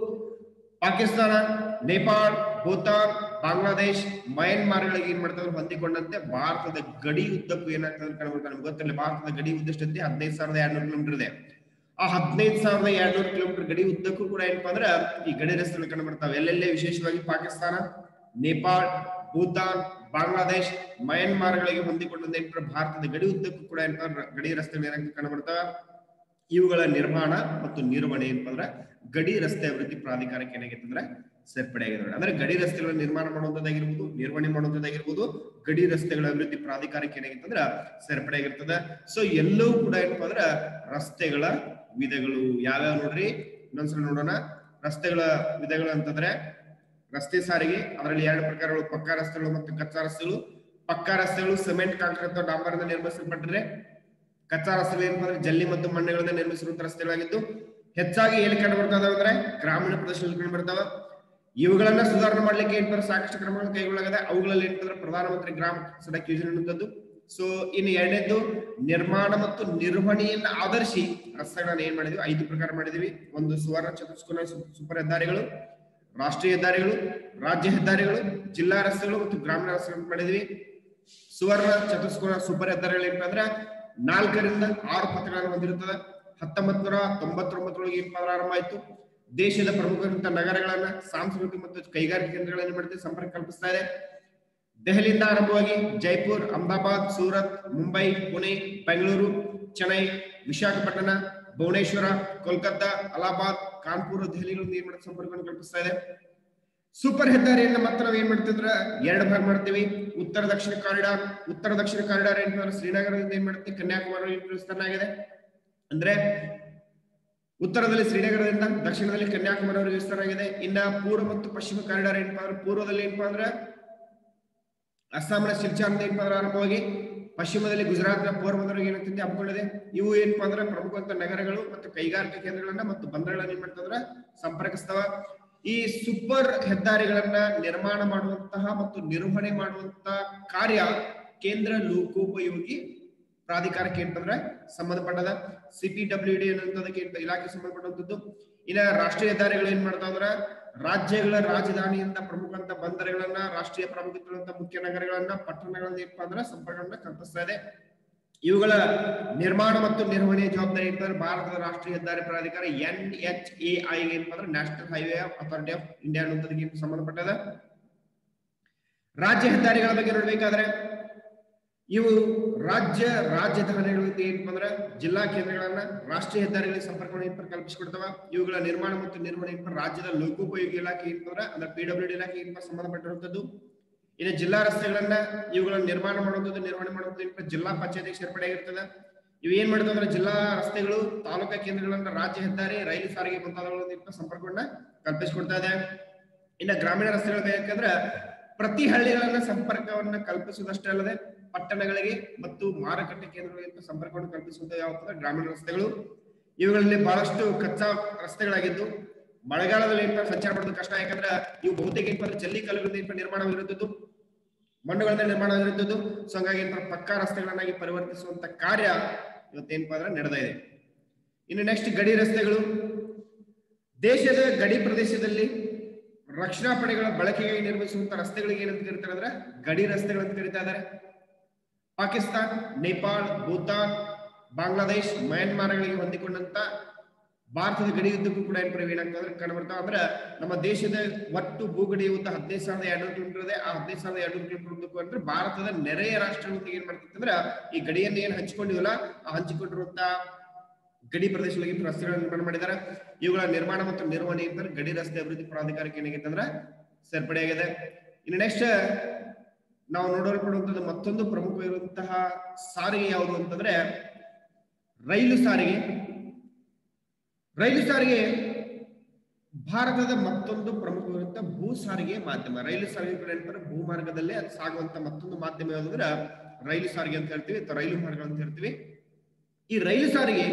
A: ಪಾಕಿಸ್ತಾನ, ನೇಪಾಳ, ಭೂತಾನ್, ಬಾಂಗ್ಲಾದೇಶ್, ಮಯನ್ಮಾರ್ಗಳಿಗೆ ಏನ್ ಮಾಡ್ತಾರೆ ಹೊಂದಿಕೊಂಡಂತೆ ಭಾರತದ ಗಡಿ ಉದ್ದಕ್ಕೂ ಏನಾಗ್ತದೆ ಕಂಡುಬರ್ತಾರೆ. ನಮ್ಗೆ ಗೊತ್ತಿಲ್ಲ ಭಾರತದ ಗಡಿ ಉದ್ದಷ್ಟಂತೆ ಹದಿನೈದು ಸಾವಿರದ ಎರಡ್ನೂರು ಕಿಲೋಮೀಟರ್ ಇದೆ. ಆ ಹದಿನೈದು ಸಾವಿರದ ಎರಡ್ನೂರು ಕಿಲೋಮೀಟರ್ ಗಡಿ ಉದ್ದಕ್ಕೂ ಕೂಡ ಏನಪ್ಪಾ ಅಂದ್ರೆ ಈ ಗಡಿ ರಸ್ತೆಗಳು ಕಂಡು ಬರ್ತಾವೆ. ಎಲ್ಲೆಲ್ಲೇ ವಿಶೇಷವಾಗಿ ಪಾಕಿಸ್ತಾನ, ನೇಪಾಳ, ಭೂತಾನ್, ಬಾಂಗ್ಲಾದೇಶ್, ಮಯನ್ಮಾರ್ಗಳಿಗೆ ಹೊಂದಿಕೊಂಡಂತೆ ಏನಪ್ಪ ಭಾರತದ ಗಡಿ ಉದ್ದಕ್ಕೂ ಕೂಡ ಏನಪ್ಪ ಗಡಿ ರಸ್ತೆಗಳು ಏನಾಗ್ತದೆ ಕಂಡು ಬರ್ತಾವೆ. ಇವುಗಳ ನಿರ್ಮಾಣ ಮತ್ತು ನಿರ್ವಹಣೆ ಏನಪ್ಪ ಅಂದ್ರೆ ಗಡಿ ರಸ್ತೆ ಅಭಿವೃದ್ಧಿ ಪ್ರಾಧಿಕಾರಕ್ಕೆ ಏನಾಗಿತ್ತು ಅಂದ್ರೆ ಸೇರ್ಪಡೆ ಆಗಿದೆ. ಅಂದ್ರೆ ಗಡಿ ರಸ್ತೆಗಳ ನಿರ್ಮಾಣ ಮಾಡುವಂತದ್ದಾಗಿರ್ಬೋದು, ನಿರ್ವಹಣೆ ಮಾಡುವಂತದ್ದಾಗಿರ್ಬೋದು, ಗಡಿ ರಸ್ತೆಗಳ ಅಭಿವೃದ್ಧಿ ಪ್ರಾಧಿಕಾರಕ್ಕೆ ಏನಾಗಿತ್ತು ಅಂದ್ರೆ ಸೇರ್ಪಡೆ ಆಗಿರ್ತದೆ. ಸೊ ಎಲ್ಲವೂ ಕೂಡ ಏನಪ್ಪಾ ಅಂದ್ರೆ ರಸ್ತೆಗಳ ವಿಧಗಳು ಯಾವ್ಯಾವ ನೋಡ್ರಿ ಇನ್ನೊಂದ್ಸಲ ನೋಡೋಣ. ರಸ್ತೆಗಳ ವಿಧಗಳು ಅಂತಂದ್ರೆ ರಸ್ತೆ ಸಾರಿಗೆ, ಅದರಲ್ಲಿ ಎರಡು ಪ್ರಕಾರಗಳು ಪಕ್ಕಾ ರಸ್ತೆಗಳು ಮತ್ತು ಕಚ್ಚಾ ರಸ್ತೆಗಳು. ಪಕ್ಕಾ ರಸ್ತೆಗಳು ಸಿಮೆಂಟ್, ಕಾಂಕ್ರೀಟ್ ಅಥವಾ ಡಾಂಬರಿಂದ ನಿರ್ಮಿಸಲ್ಪಟ್ಟರೆ, ಕಚ್ಚಾ ರಸ್ತೆಗಳು ಏನಪ್ಪಾ ಅಂದ್ರೆ ಜಲ್ಲಿ ಮತ್ತು ಮಣ್ಣುಗಳಿಂದ ನಿರ್ಮಿಸಿರುವಂತಹ ರಸ್ತೆಗಳಾಗಿದ್ದು ಹೆಚ್ಚಾಗಿ ಎಲ್ಲಿ ಕಂಡು ಬರ್ತಾ ಇದಾವೆ ಅಂದ್ರೆ ಗ್ರಾಮೀಣ ಪ್ರದೇಶದಲ್ಲಿ ಕಂಡು ಬರ್ತಾವ. ಇವುಗಳನ್ನ ಸುಧಾರಣೆ ಮಾಡ್ಲಿಕ್ಕೆ ಏನಂತಾರೆ ಸಾಕಷ್ಟು ಕ್ರಮಗಳನ್ನು ಕೈಗೊಳ್ಳಲಾಗಿದೆ. ಅವುಗಳಲ್ಲಿ ಏನಂತಂದ್ರೆ ಪ್ರಧಾನಮಂತ್ರಿ ಗ್ರಾಮ ಸಡಕ್ ಯೋಜನೆ ಅನ್ನುವಂಥದ್ದು. ಸೊ ಇನ್ನು ಎರಡನೇದ್ದು ನಿರ್ಮಾಣ ಮತ್ತು ನಿರ್ವಹಣೆಯನ್ನ ಆಧರಿಸಿ ರಸ್ತೆಗಳನ್ನ ಏನ್ ಮಾಡಿದ್ವಿ ಐದು ಪ್ರಕಾರ ಮಾಡಿದೀವಿ. ಒಂದು ಸುವರ್ಣ ಚತುಷ್ಕೋನ ಸೂಪರ್ ಹೆದ್ದಾರಿಗಳು, ರಾಷ್ಟ್ರೀಯ ಹೆದ್ದಾರಿಗಳು, ರಾಜ್ಯ ಹೆದ್ದಾರಿಗಳು, ಜಿಲ್ಲಾ ರಸ್ತೆಗಳು ಮತ್ತು ಗ್ರಾಮೀಣ ರಸ್ತೆಗಳು ಮಾಡಿದ್ವಿ. ಸುವರ್ಣ ಚತುಷ್ಕೋನ ಸೂಪರ್ ಹೆದ್ದಾರಿಗಳು ಏನಪ್ಪಾ ಅಂದ್ರೆ ನಾಲ್ಕರಿಂದ ಆರು ಪಥಗಳನ್ನು ಹೊಂದಿರುತ್ತದೆ. ಹತ್ತೊಂಬತ್ ನೂರ ತೊಂಬತ್ತೊಂಬತ್ತರೊಳಗೆ ಏನ್ ಪ್ರಾರಂಭ ಆಯ್ತು. ದೇಶದ ಪ್ರಮುಖ ನಗರಗಳನ್ನ, ಸಾಂಸ್ಕೃತಿಕ ಮತ್ತು ಕೈಗಾರಿಕಾ ಕೇಂದ್ರಗಳನ್ನು ಮಾಡ್ತೀವಿ ಸಂಪರ್ಕ ಕಲ್ಪಿಸ್ತಾ ಇದೆ. ದೆಹಲಿಯಿಂದ ಆರಂಭವಾಗಿ ಜೈಪುರ್, ಅಹಮದಾಬಾದ್, ಸೂರತ್, ಮುಂಬೈ, ಪುಣೆ, ಬೆಂಗಳೂರು, ಚೆನ್ನೈ, ವಿಶಾಖಪಟ್ಟಣ, ಭುವನೇಶ್ವರ, ಕೋಲ್ಕತ್ತಾ, ಅಲಹಾಬಾದ್, ಕಾನ್ಪುರ, ದೆಹಲಿಗಳನ್ನು ಏನ್ ಮಾಡುತ್ತೆ ಸಂಪರ್ಕವನ್ನು ಕಲ್ಪಿಸ್ತಾ ಇದೆ. ಸೂಪರ್ ಹೆದ್ದಾರಿಯನ್ನ ಮತ್ತೆ ನಾವ್ ಏನ್ ಮಾಡ್ತಿದ್ರ ಎರಡು ಭಾಗ ಮಾಡ್ತೀವಿ. ಉತ್ತರ ದಕ್ಷಿಣ ಕಾರಿಡಾರ್ ಉತ್ತರ ದಕ್ಷಿಣ ಕಾರಿಡಾರ್ ಏನಂತಂದ್ರೆ ಶ್ರೀನಗರದಿಂದ ಏನ್ ಮಾಡ್ತೀವಿ ಕನ್ಯಾಕುಮಾರಿ ವಿಸ್ತರಣೆ ಆಗಿದೆ. ಅಂದ್ರೆ ಉತ್ತರದಲ್ಲಿ ಶ್ರೀನಗರದಿಂದ ದಕ್ಷಿಣದಲ್ಲಿ ಕನ್ಯಾಕುಮಾರಿವರೆಗೆ ವಿಸ್ತರಣೆ ಆಗಿದೆ. ಇನ್ನ ಪೂರ್ವ ಮತ್ತು ಪಶ್ಚಿಮ ಕಾರಿಡಾರ್ ಏನಪ್ಪಾ ಅಂದ್ರೆ ಪೂರ್ವದಲ್ಲಿ ಏನಪ್ಪಾ ಅಂದ್ರೆ ಅಸ್ಸಾಂನ ಸಿಲ್ಚಾರ್ನಿಂದ ಏನಪ್ಪಾ ಅಂದ್ರೆ ಆರಂಭವಾಗಿ ಪಶ್ಚಿಮದಲ್ಲಿ ಗುಜರಾತ್ನ ಪೋರ್ಬಂದರ್ಗೆ ಏನಂತಿದೆ ಹಮ್ಮಿಕೊಂಡಿದೆ. ಇವು ಏನಪ್ಪಾ ಅಂದ್ರೆ ಪ್ರಮುಖವಂತ ನಗರಗಳು ಮತ್ತು ಕೈಗಾರಿಕಾ ಕೇಂದ್ರಗಳನ್ನ ಮತ್ತು ಬಂದರುಗಳನ್ನ ಏನ್ ಮಾಡ್ತಂದ್ರ ಸಂಪರ್ಕಿಸ್ತವ. ಈ ಸೂಪರ್ ಹೆದ್ದಾರಿಗಳನ್ನ ನಿರ್ಮಾಣ ಮಾಡುವಂತಹ ಮತ್ತು ನಿರ್ವಹಣೆ ಮಾಡುವಂತಹ ಕಾರ್ಯ ಕೇಂದ್ರ ಲೋಕೋಪಯೋಗಿ ಪ್ರಾಧಿಕಾರಕ್ಕೆ ಏನಂತಂದ್ರೆ ಸಂಬಂಧಪಟ್ಟದ. ಸಿಪಿಡಬ್ಲ್ಯೂ ಡಿ ಅನ್ನೋದಕ್ಕೆ ಇಲಾಖೆ ಸಂಬಂಧಪಟ್ಟಂತದ್ದು. ಇನ್ನ ರಾಷ್ಟ್ರೀಯ ಹೆದ್ದಾರಿಗಳು ಏನ್ ಮಾಡ್ತಾವಂದ್ರ ರಾಜ್ಯಗಳ ರಾಜಧಾನಿಯಿಂದ ಪ್ರಮುಖ ಅಂತ ಬಂದರುಗಳನ್ನ ರಾಷ್ಟ್ರೀಯ ಪ್ರಾಮುಖ್ಯತೆ ಮುಖ್ಯ ನಗರಗಳನ್ನ ಪಟ್ಟಣಗಳನ್ನ ಏನಪ್ಪಾ ಅಂದ್ರೆ ಸಂಪರ್ಕಗಳನ್ನ ಕಲ್ಪಿಸ್ತಾ ಇದೆ. ಇವುಗಳ ನಿರ್ಮಾಣ ಮತ್ತು ನಿರ್ವಹಣೆ ಜವಾಬ್ದಾರಿ ಏನಂದ್ರೆ ಭಾರತದ ರಾಷ್ಟ್ರೀಯ ಹೆದ್ದಾರಿ ಪ್ರಾಧಿಕಾರ ಎನ್ ಎಚ್ ಎ ಐ ಏನಪ್ಪಾ ಅಂದ್ರೆ national highway authority of India ಅನ್ನೋದಕ್ಕೆ ಸಂಬಂಧಪಟ್ಟದ. ರಾಜ್ಯ ಹೆದ್ದಾರಿಗಳ ಬಗ್ಗೆ ನೋಡ್ಬೇಕಾದ್ರೆ ಇವು ರಾಜ್ಯ ರಾಜಧಾನಿಗಳು ಏನಪ್ಪಾ ಅಂದ್ರೆ ಜಿಲ್ಲಾ ಕೇಂದ್ರಗಳನ್ನ ರಾಷ್ಟ್ರೀಯ ಹೆದ್ದಾರಿಗಳಿಗೆ ಸಂಪರ್ಕವನ್ನು ಕಲ್ಪಿಸಿಕೊಡ್ತಾವ. ಇವುಗಳ ನಿರ್ಮಾಣ ಮತ್ತು ನಿರ್ವಹಣೆ ರಾಜ್ಯದ ಲೋಕೋಪಯೋಗಿ ಇಲಾಖೆ ಏನಂದ್ರೆ ಅಂದ್ರೆ ಪಿ ಡಬ್ಲ್ಯೂ ಡಿ ಇಲಾಖೆ ಏನಪ್ಪಾ ಸಂಬಂಧಪಟ್ಟಿರುವಂತದ್ದು. ಇನ್ನು ಜಿಲ್ಲಾ ರಸ್ತೆಗಳನ್ನ ಇವುಗಳನ್ನ ನಿರ್ಮಾಣ ಮಾಡುವಂಥದ್ದು ನಿರ್ವಹಣೆ ಮಾಡುವಂಥದ್ದು ಜಿಲ್ಲಾ ಪಂಚಾಯತಿಗೆ ಸೇರ್ಪಡೆ ಆಗಿರ್ತದೆ. ಇವು ಏನ್ ಮಾಡ್ತಾವ ಅಂದ್ರೆ ಜಿಲ್ಲಾ ರಸ್ತೆಗಳು ತಾಲೂಕಾ ಕೇಂದ್ರಗಳನ್ನ ರಾಜ್ಯ ಹೆದ್ದಾರಿ ರೈಲು ಸಾರಿಗೆ ಮುಂತಾದವುಗಳನ್ನ ಸಂಪರ್ಕವನ್ನ ಕಲ್ಪಿಸಿಕೊಡ್ತಾ ಇದೆ. ಇನ್ನು ಗ್ರಾಮೀಣ ರಸ್ತೆಗಳು ಬೇಕಂದ್ರೆ ಪ್ರತಿ ಹಳ್ಳಿಗಳನ್ನ ಸಂಪರ್ಕವನ್ನ ಕಲ್ಪಿಸುವುದಷ್ಟೇ ಅಲ್ಲದೆ ಪಟ್ಟಣಗಳಿಗೆ ಮತ್ತು ಮಾರುಕಟ್ಟೆ ಕೇಂದ್ರಗಳಿಗೆ ಸಂಪರ್ಕವನ್ನು ಕಲ್ಪಿಸುವಂತ ಯಾವ ಗ್ರಾಮೀಣ ರಸ್ತೆಗಳು. ಇವುಗಳಲ್ಲಿ ಬಹಳಷ್ಟು ಕಚ್ಚಾ ರಸ್ತೆಗಳಾಗಿದ್ದು ಮಳೆಗಾಲದಲ್ಲಿ ಏನಪ್ಪ ಸಂಚಾರ ಮಾಡೋದು ಕಷ್ಟ. ಯಾಕಂದ್ರೆ ಇವು ಬಹುತೇಕ ಏನಪ್ಪ ಜಲ್ಲಿ ಕಲ್ಲುಗಳಿಂದ ನಿರ್ಮಾಣವಾಗಿರುತ್ತದೆ, ಮಣ್ಣುಗಳಿಂದ ನಿರ್ಮಾಣವಾಗಿರುತ್ತದೆ. ಸೊ ಹಂಗಾಗಿ ಏನಪ್ಪ ಪಕ್ಕಾ ರಸ್ತೆಗಳನ್ನಾಗಿ ಪರಿವರ್ತಿಸುವಂತ ಕಾರ್ಯ ಇವತ್ತೇನಪ್ಪ ಅಂದ್ರೆ ನಡೆದ ಇದೆ. ಇನ್ನು ನೆಕ್ಸ್ಟ್ ಗಡಿ ರಸ್ತೆಗಳು. ದೇಶದ ಗಡಿ ಪ್ರದೇಶದಲ್ಲಿ ರಕ್ಷಣಾ ಪಡೆಗಳ ಬಳಕೆಗಾಗಿ ನಿರ್ಮಿಸುವಂತ ರಸ್ತೆಗಳಿಗೆ ಏನಂತ ಕರೀತಾರೆ ಅಂದ್ರೆ ಗಡಿ ರಸ್ತೆಗಳಂತ ಕರೀತಾ ಇದ್ದಾರೆ. ಪಾಕಿಸ್ತಾನ್, ನೇಪಾಳ, ಭೂತಾನ್, ಬಾಂಗ್ಲಾದೇಶ್, ಮಯನ್ಮಾರ್ಗಳಿಗೆ ಹೊಂದಿಕೊಂಡಂತ ಭಾರತದ ಗಡಿ ಉದ್ದಕ್ಕೂ ಕೂಡ ಏನ್ ಏನಾಗ್ತದೆ ಕಂಡು ಬರ್ತಾವ. ಅಂದ್ರೆ ನಮ್ಮ ದೇಶದ ಒಟ್ಟು ಭೂಗಡಿ ಉದ್ದ ಹದಿನೈದು ಸಾವಿರದ ಎರಡ್ನೂರು ಕಿಲೋಮೀಟರ್ ಇದೆ. ಆ ಹದಿನೈದು ಸಾವಿರದ ಎರಡ್ನೂರು ಕಿಲೋಮೀಟರ್ ಉದ್ದಕ್ಕೂ ಅಂದ್ರೆ ಭಾರತದ ನೆರೆಯ ರಾಷ್ಟ್ರಗಳಿಗೆ ಏನ್ ಮಾಡ್ತಿತ್ತು ಅಂದ್ರೆ ಈ ಗಡಿಯನ್ನು ಏನ್ ಹಂಚಿಕೊಂಡಿವಲ್ಲ ಆ ಹಂಚಿಕೊಂಡಿರುವಂತ ಗಡಿ ಪ್ರದೇಶಗಳಿಗೆ ರಸ್ತೆಗಳನ್ನು ನಿರ್ಮಾಣ ಮಾಡಿದ್ದಾರೆ. ಇವುಗಳ ನಿರ್ಮಾಣ ಮತ್ತು ನಿರ್ವಹಣೆ ಅಂತ ಗಡಿ ರಸ್ತೆ ಅಭಿವೃದ್ಧಿ ಪ್ರಾಧಿಕಾರಕ್ಕೆ ಏನಾಗಿದೆ ಅಂದ್ರೆ ಸೇರ್ಪಡೆಯಾಗಿದೆ. ಇನ್ನು ನೆಕ್ಸ್ಟ್ ನಾವು ನೋಡಲ್ಪಡುವಂತದ್ದು ಮತ್ತೊಂದು ಪ್ರಮುಖವಾಗಿರುವಂತಹ ಸಾರಿಗೆ ಯಾವುದು ಅಂತಂದ್ರೆ ರೈಲು ಸಾರಿಗೆ. ರೈಲು ಸಾರಿಗೆ ಭಾರತದ ಮತ್ತೊಂದು ಪ್ರಮುಖವಾಗಿರುವಂತಹ ಭೂ ಸಾರಿಗೆ ಮಾಧ್ಯಮ. ರೈಲು ಸಾರಿಗೆ ಕೂಡ ಏನಂತಾರೆ ಭೂ ಮಾರ್ಗದಲ್ಲೇ ಅದು ಸಾಗುವಂತ ಮತ್ತೊಂದು ಮಾಧ್ಯಮ ಯಾವ್ದಂದ್ರೆ ರೈಲು ಸಾರಿಗೆ ಅಂತ ಹೇಳ್ತೀವಿ ಅಥವಾ ರೈಲು ಮಾರ್ಗ ಅಂತ ಹೇಳ್ತೀವಿ. ಈ ರೈಲು ಸಾರಿಗೆ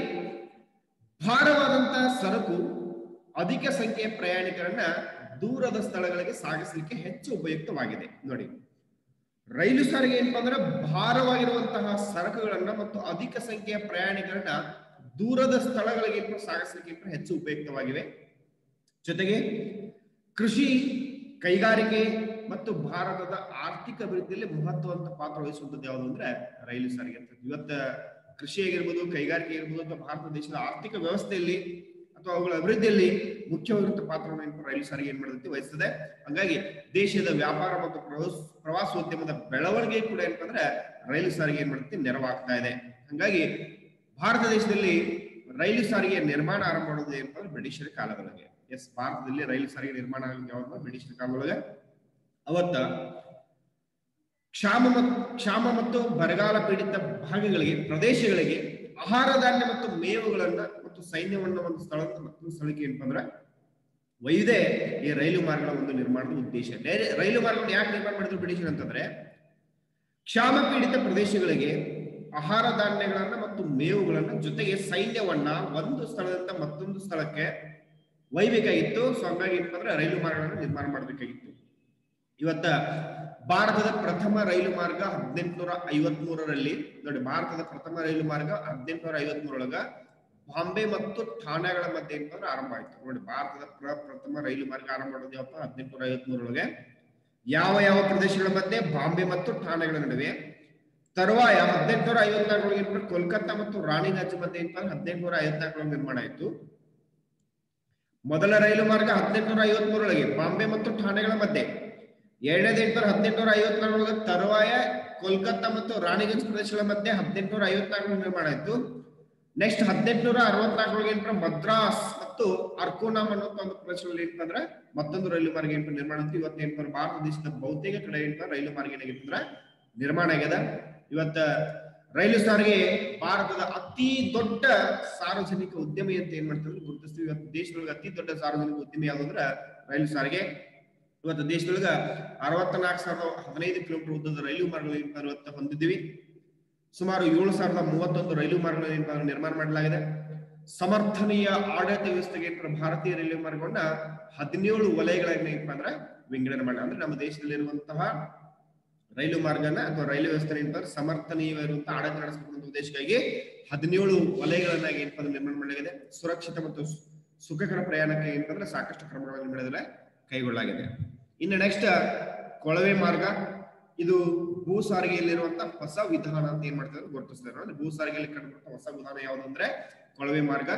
A: ಭಾರವಾದಂತಹ ಸರಕು ಅಧಿಕ ಸಂಖ್ಯೆಯ ಪ್ರಯಾಣಿಕರನ್ನ ದೂರದ ಸ್ಥಳಗಳಿಗೆ ಸಾಗಿಸಲಿಕ್ಕೆ ಹೆಚ್ಚು ಉಪಯುಕ್ತವಾಗಿದೆ. ನೋಡಿ, ರೈಲು ಸಾರಿಗೆ ಏನಪ್ಪಾ ಅಂದ್ರೆ ಭಾರವಾಗಿರುವಂತಹ ಸರಕುಗಳನ್ನ ಮತ್ತು ಅಧಿಕ ಸಂಖ್ಯೆಯ ಪ್ರಯಾಣಿಕರನ್ನ ದೂರದ ಸ್ಥಳಗಳಿಗೆ ಸಾಗಿಸಲಿಕ್ಕೆ ಹೆಚ್ಚು ಉಪಯುಕ್ತವಾಗಿವೆ. ಜೊತೆಗೆ ಕೃಷಿ, ಕೈಗಾರಿಕೆ ಮತ್ತು ಭಾರತದ ಆರ್ಥಿಕ ಅಭಿವೃದ್ಧಿಯಲ್ಲಿ ಮಹತ್ವವಂತ ಪಾತ್ರ ವಹಿಸುವಂತದ್ದು ಯಾವುದು ಅಂದ್ರೆ ರೈಲು ಸಾರಿಗೆ ಅಂತ. ಇವತ್ತ ಕೃಷಿ ಆಗಿರ್ಬೋದು, ಕೈಗಾರಿಕೆ ಆಗಿರ್ಬೋದು ಅಥವಾ ಭಾರತ ದೇಶದ ಆರ್ಥಿಕ ವ್ಯವಸ್ಥೆಯಲ್ಲಿ ಅಥವಾ ಅವುಗಳ ಅಭಿವೃದ್ಧಿಯಲ್ಲಿ ಮುಖ್ಯವಾಗಿರುವಂತಹ ಪಾತ್ರವನ್ನು ರೈಲು ಸಾರಿಗೆ ಏನ್ ಮಾಡುತ್ತೆ ವಹಿಸ್ತದೆ. ಹಾಗಾಗಿ ದೇಶದ ವ್ಯಾಪಾರ ಮತ್ತು ಪ್ರವಾಸೋದ್ಯಮದ ಬೆಳವಣಿಗೆ ಕೂಡ ಏನಂದ್ರೆ ರೈಲು ಸಾರಿಗೆ ಏನ್ ಮಾಡುತ್ತೆ ನೆರವಾಗ್ತಾ ಇದೆ. ಹಾಗಾಗಿ ಭಾರತ ದೇಶದಲ್ಲಿ ರೈಲು ಸಾರಿಗೆ ನಿರ್ಮಾಣ ಆರಂಭ ಮಾಡೋದು ಏನಂತಂದ್ರೆ ಬ್ರಿಟಿಷರ ಕಾಲದೊಳಗೆ. ಎಸ್, ಭಾರತದಲ್ಲಿ ರೈಲು ಸಾರಿಗೆ ನಿರ್ಮಾಣ ಯಾವಾಗ ಬ್ರಿಟಿಷರ ಕಾಲದೊಳಗೆ. ಅವತ್ತ ಕ್ಷಾಮ ಮತ್ತು ಕ್ಷಾಮ ಮತ್ತು ಬರಗಾಲ ಪೀಡಿತ ಭಾಗಗಳಿಗೆ ಪ್ರದೇಶಗಳಿಗೆ ಆಹಾರ ಧಾನ್ಯ ಮತ್ತು ಮೇವುಗಳನ್ನ ಮತ್ತು ಸೈನ್ಯವನ್ನ ಒಂದು ಸ್ಥಳದಿಂದ ಮತ್ತೊಂದು ಸ್ಥಳಕ್ಕೆ ಏನಪ್ಪ ಅಂದ್ರೆ ಒಯ್ಯುವುದೇ ಈ ರೈಲು ಮಾರ್ಗಗಳ ಒಂದು ನಿರ್ಮಾಣದ ಉದ್ದೇಶ. ರೈಲು ಮಾರ್ಗವನ್ನು ಯಾಕೆ ನಿರ್ಮಾಣ ಮಾಡಿದ್ರು ಬ್ರಿಟಿಷರು ಅಂತಂದ್ರೆ ಕ್ಷಾಮ ಪೀಡಿತ ಪ್ರದೇಶಗಳಿಗೆ ಆಹಾರ ಧಾನ್ಯಗಳನ್ನ ಮತ್ತು ಮೇವುಗಳನ್ನ ಜೊತೆಗೆ ಸೈನ್ಯವನ್ನ ಒಂದು ಸ್ಥಳದಿಂದ ಮತ್ತೊಂದು ಸ್ಥಳಕ್ಕೆ ಒಯ್ಬೇಕಾಗಿತ್ತು. ಸೊ ಹಂಗಾಗಿ ಏನಪ್ಪ ಅಂದ್ರೆ ರೈಲು ಮಾರ್ಗಗಳನ್ನು ನಿರ್ಮಾಣ ಮಾಡಬೇಕಾಗಿತ್ತು. ಇವತ್ತ ಭಾರತದ ಪ್ರಥಮ ರೈಲು ಮಾರ್ಗ ಹದಿನೆಂಟುನೂರ ಐವತ್ ಮೂರರಲ್ಲಿ ನೋಡಿ, ಭಾರತದ ಪ್ರಥಮ ರೈಲು ಮಾರ್ಗ ಹದಿನೆಂಟುನೂರ ಐವತ್ ಮೂರೊಳಗ ಬಾಂಬೆ ಮತ್ತು ಠಾಣೆಗಳ ಮಧ್ಯೆ ಏನಂದ್ರೆ ಆರಂಭ ಆಯ್ತು. ನೋಡಿ, ಭಾರತದ ಪ್ರಥಮ ರೈಲು ಮಾರ್ಗ ಆರಂಭ ಮಾಡೋದು ಯಾವಪ್ಪ ಹದಿನೆಂಟುನೂರ ಐವತ್ ಮೂರೊಳಗೆ. ಯಾವ ಯಾವ ಪ್ರದೇಶಗಳ ಮಧ್ಯೆ? ಬಾಂಬೆ ಮತ್ತು ಠಾಣೆಗಳ ನಡುವೆ. ತರುವಾಯ ಹದಿನೆಂಟುನೂರ ಐವತ್ನಾಲ್ಕರೊಳಗೆ ಕೋಲ್ಕತ್ತಾ ಮತ್ತು ರಾಣಿಗಂಜ್ ಮಧ್ಯೆ ಏನಂದ್ರೆ ಹದಿನೆಂಟುನೂರ ಐವತ್ನಾಲ್ಕರೊಳಗೆ ನಿರ್ಮಾಣ ಆಯಿತು. ಮೊದಲ ರೈಲು ಮಾರ್ಗ ಹದಿನೆಂಟುನೂರ ಐವತ್ ಮೂರೊಳಗೆ ಬಾಂಬೆ ಮತ್ತು ಠಾಣೆಗಳ ಮಧ್ಯೆ. ಎರಡನೇದು ಎಂಟುನೂರ ಹದಿನೆಂಟುನೂರ ಐವತ್ನಾಲ್ಕರೊಳಗೆ ತರುವಾಯ ಕೋಲ್ಕತ್ತಾ ಮತ್ತು ರಾಣಿಗಂಜ್ ಪ್ರದೇಶಗಳ ಮಧ್ಯೆ ಹದಿನೆಂಟುನೂರ ಐವತ್ನಾಲ್ಕರಲ್ಲಿ ನಿರ್ಮಾಣ ಆಯಿತು. ನೆಕ್ಸ್ಟ್ ಹದಿನೆಂಟುನೂರ ಅರವತ್ನಾಲ್ಕರೊಳಗೆ ಏನಂದ್ರೆ ಮದ್ರಾಸ್ ಮತ್ತು ಮತ್ತು ಅರ್ಕೋನಾಮ್ ಅನ್ನೋ ಒಂದು ಪ್ರದೇಶದಲ್ಲಿ ಏನಪ್ಪ ಅಂದ್ರೆ ಮತ್ತೊಂದು ರೈಲು ಮಾರ್ಗ ಏನಪ್ಪ ನಿರ್ಮಾಣ ಅಂತ ಇವತ್ತು ಏನಪ್ಪ ಭಾರತ ದೇಶದ ಬಹುತೇಕ ಕಡೆ ಏನಪ್ಪ ರೈಲು ಮಾರ್ಗ ಏನಾಗಿರ್ತಂದ್ರ ನಿರ್ಮಾಣ ಆಗ್ಯದ. ಇವತ್ತ ರೈಲು ಸಾರಿಗೆ ಭಾರತದ ಅತಿ ದೊಡ್ಡ ಸಾರ್ವಜನಿಕ ಉದ್ಯಮಿ ಅಂತ ಏನ್ ಮಾಡ್ತಾರೆ ಗುರುತಿಸ್ತೀವಿ. ಇವತ್ತು ದೇಶದೊಳಗೆ ಅತಿ ದೊಡ್ಡ ಸಾರ್ವಜನಿಕ ಉದ್ಯಮಿ ಯಾವ್ದು ಅಂದ್ರೆ ರೈಲು ಸಾರಿಗೆ. ಇವತ್ತು ದೇಶದೊಳಗ ಅರವತ್ನಾಲ್ಕು ಸಾವಿರದ ಹದಿನೈದು ಕಿಲೋಮೀಟರ್ ಉದ್ದದ ರೈಲು ಮಾರ್ಗಗಳು ಇವತ್ತು ಹೊಂದಿದ್ದೀವಿ. ಸುಮಾರು ಏಳು ಸಾವಿರದ ಮೂವತ್ತೊಂದು ರೈಲು ಮಾರ್ಗಗಳನ್ನು ನಿರ್ಮಾಣ ಮಾಡಲಾಗಿದೆ. ಸಮರ್ಥನೀಯ ಆಡಳಿತ ವ್ಯವಸ್ಥೆಗೆ ಏನಪ್ಪ ಭಾರತೀಯ ರೈಲ್ವೆ ಮಾರ್ಗವನ್ನ ಹದಿನೇಳು ವಲಯಗಳನ್ನ ಏನಪ್ಪ ಅಂದ್ರೆ ವಿಂಗಡಣೆ ಮಾಡಲಾಗಿದೆ. ಅಂದ್ರೆ ನಮ್ಮ ದೇಶದಲ್ಲಿರುವಂತಹ ರೈಲು ಮಾರ್ಗನ ಅಥವಾ ರೈಲ್ವೆ ವ್ಯವಸ್ಥೆ ಏನಪ್ಪ ಸಮರ್ಥನೀಯವಾಗಿರುವಂತಹ ಆಡಳಿತ ನಡೆಸಬೇಕಂತ ಉದ್ದೇಶಕ್ಕಾಗಿ ಹದಿನೇಳು ವಲಯಗಳನ್ನಾಗಿ ಏನಪ್ಪ ನಿರ್ಮಾಣ ಮಾಡಲಾಗಿದೆ. ಸುರಕ್ಷಿತ ಮತ್ತು ಸುಖಕರ ಪ್ರಯಾಣಕ್ಕೆ ಏನಪ್ಪ ಅಂದ್ರೆ ಸಾಕಷ್ಟು ಕ್ರಮಗಳನ್ನು ನಡೆದರೆ ಕೈಗೊಳ್ಳಲಾಗಿದೆ. ಇನ್ನು ನೆಕ್ಸ್ಟ್ ಕೊಳವೆ ಮಾರ್ಗ. ಇದು ಭೂ ಸಾರಿಗೆಯಲ್ಲಿರುವಂತಹ ಹೊಸ ವಿಧಾನ ಅಂತ ಏನ್ ಮಾಡ್ತಾರೆ ಗುರುತಿಸ್ತಾರೆ. ಅಂದ್ರೆ ಭೂ ಸಾರಿಗೆಯಲ್ಲಿ ಕಂಡುಬರುವಂತಹ ಹೊಸ ವಿಧಾನ ಯಾವುದು ಅಂದ್ರೆ ಕೊಳವೆ ಮಾರ್ಗ.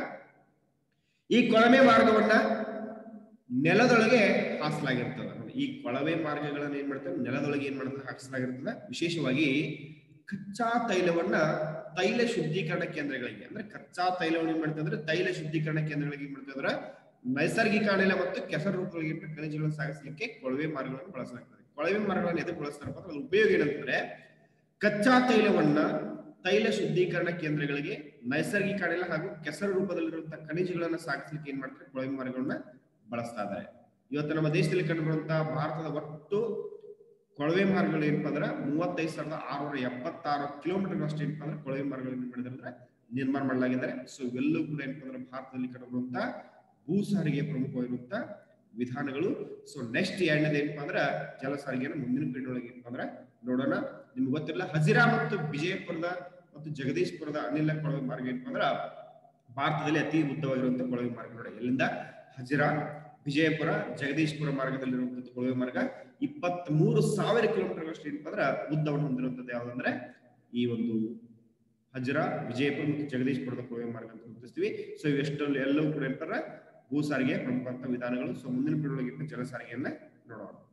A: ಈ ಕೊಳವೆ ಮಾರ್ಗವನ್ನ ನೆಲದೊಳಗೆ ಹಾಸಲಾಗಿರ್ತದೆ. ಈ ಕೊಳವೆ ಮಾರ್ಗಗಳನ್ನ ಏನ್ ಮಾಡ್ತಾರೆ ನೆಲದೊಳಗೆ ಏನ್ ಮಾಡ್ತಾರೆ ಹಾಕಿಸಲಾಗಿರ್ತದೆ. ವಿಶೇಷವಾಗಿ ಕಚ್ಚಾ ತೈಲವನ್ನ ತೈಲ ಶುದ್ಧೀಕರಣ ಕೇಂದ್ರಗಳಿಗೆ ಅಂದ್ರೆ ಕಚ್ಚಾ ತೈಲವನ್ನು ಏನ್ ಮಾಡ್ತಾ ಇದ್ರೆ ತೈಲ ಶುದ್ಧೀಕರಣ ಕೇಂದ್ರಗಳಿಗೆ ಏನ್ ಮಾಡ್ತಾ ಇದ್ರೆ ನೈಸರ್ಗಿಕ ಅನಿಲ ಮತ್ತು ಕೆಸರು ರೂಪಗಳಿಗೆ ಖನಿಜಗಳನ್ನು ಸಾಗಿಸಲಿಕ್ಕೆ ಕೊಳವೆ ಮಾರ್ಗಗಳನ್ನು ಬಳಸಲಾಗ್ತದೆ. ಕೊಳವೆ ಮಾರ್ಗಗಳನ್ನು ಎದಕ್ಕೆ ಬಳಸ್ತಾರಪ್ಪ ಅದ್ರ ಉಪಯೋಗ ಏನಂತಂದ್ರೆ ಕಚ್ಚಾ ತೈಲವನ್ನ ತೈಲ ಶುದ್ಧೀಕರಣ ಕೇಂದ್ರಗಳಿಗೆ ನೈಸರ್ಗಿಕ ಅನಿಲ ಹಾಗೂ ಕೆಸರು ರೂಪದಲ್ಲಿರುವಂತಹ ಖನಿಜಗಳನ್ನ ಸಾಗಿಸಲಿಕ್ಕೆ ಏನ್ ಮಾಡ್ತಾರೆ ಕೊಳವೆ ಮಾರ್ಗಗಳನ್ನ ಬಳಸ್ತಾ ಇದ್ದಾರೆ. ಇವತ್ತು ನಮ್ಮ ದೇಶದಲ್ಲಿ ಕಂಡುಬರುವಂತಹ ಭಾರತದ ಒಟ್ಟು ಕೊಳವೆ ಮಾರ್ಗಗಳು ಏನಪ್ಪ ಅಂದ್ರೆ ಮೂವತ್ತೈದು ಸಾವಿರದ ಆರುನೂರ ಎಪ್ಪತ್ತಾರು ಕಿಲೋಮೀಟರ್ ಅಷ್ಟು ಏನಪ್ಪ ಅಂದ್ರೆ ಕೊಳವೆ ಮಾರ್ಗಗಳನ್ನು ಮಾಡಿದ್ರೆ ನಿರ್ಮಾಣ ಮಾಡಲಾಗಿದ್ದಾರೆ. ಸೊ ಇವೆಲ್ಲವೂ ಕೂಡ ಏನಪ್ಪ ಅಂದ್ರೆ ಭಾರತದಲ್ಲಿ ಕಂಡುಬರುವಂತಹ ಭೂ ಸಾರಿಗೆ ಪ್ರಮುಖವಾಗಿರುವಂತಹ ವಿಧಾನಗಳು. ಸೊ ನೆಕ್ಸ್ಟ್ ಎರಡನೇದು ಏನಪ್ಪ ಅಂದ್ರೆ ಜಲ ಸಾರಿಗೆಯನ್ನು ಮುಂದಿನ ಪೀಳಿಗೆ ಏನಪ್ಪ ಅಂದ್ರೆ ನೋಡೋಣ. ನಿಮ್ಗೆ ಗೊತ್ತಿರಲ್ಲ ಹಜಿರಾ ಮತ್ತು ವಿಜಯಪುರದ ಮತ್ತು ಜಗದೀಶ್ಪುರದ ಅನಿಲ ಕೊಳವೆ ಮಾರ್ಗ ಏನಪ್ಪ ಅಂದ್ರೆ ಭಾರತದಲ್ಲಿ ಅತಿ ಉದ್ದವಾಗಿರುವಂತಹ ಕೊಳವೆ ಮಾರ್ಗ ನೋಡಿ. ಎಲ್ಲಿಂದ ಹಜಿರಾ, ವಿಜಯಪುರ, ಜಗದೀಶ್ಪುರ ಮಾರ್ಗದಲ್ಲಿರುವಂತಹ ಕೊಳವೆ ಮಾರ್ಗ ಇಪ್ಪತ್ತ್ ಮೂರು ಸಾವಿರ ಕಿಲೋಮೀಟರ್ ಅಷ್ಟು ಏನಪ್ಪ ಅಂದ್ರೆ ಉದ್ದವನ್ನು ಹೊಂದಿರುವಂತದ್ದು ಯಾವ್ದಂದ್ರೆ ಈ ಒಂದು ಹಜಿರಾ, ವಿಜಯಪುರ ಮತ್ತು ಜಗದೀಶ್ಪುರದ ಕೊಳವೆ ಮಾರ್ಗ ಅಂತ ಗುರುತಿಸ್ತೀವಿ. ಸೊ ಇವೆಷ್ಟು ಎಲ್ಲವೂ ಕೂಡ ಏನಪ್ಪ ಭೂ ಸಾರಿಗೆ ಪ್ರಮುಖ ವಿಧಾನಗಳು. ಸೊ ಮುಂದಿನ ಪೀಳಿಗೆ ಜಲ ಸಾರಿಗೆಯನ್ನ ನೋಡೋಣ.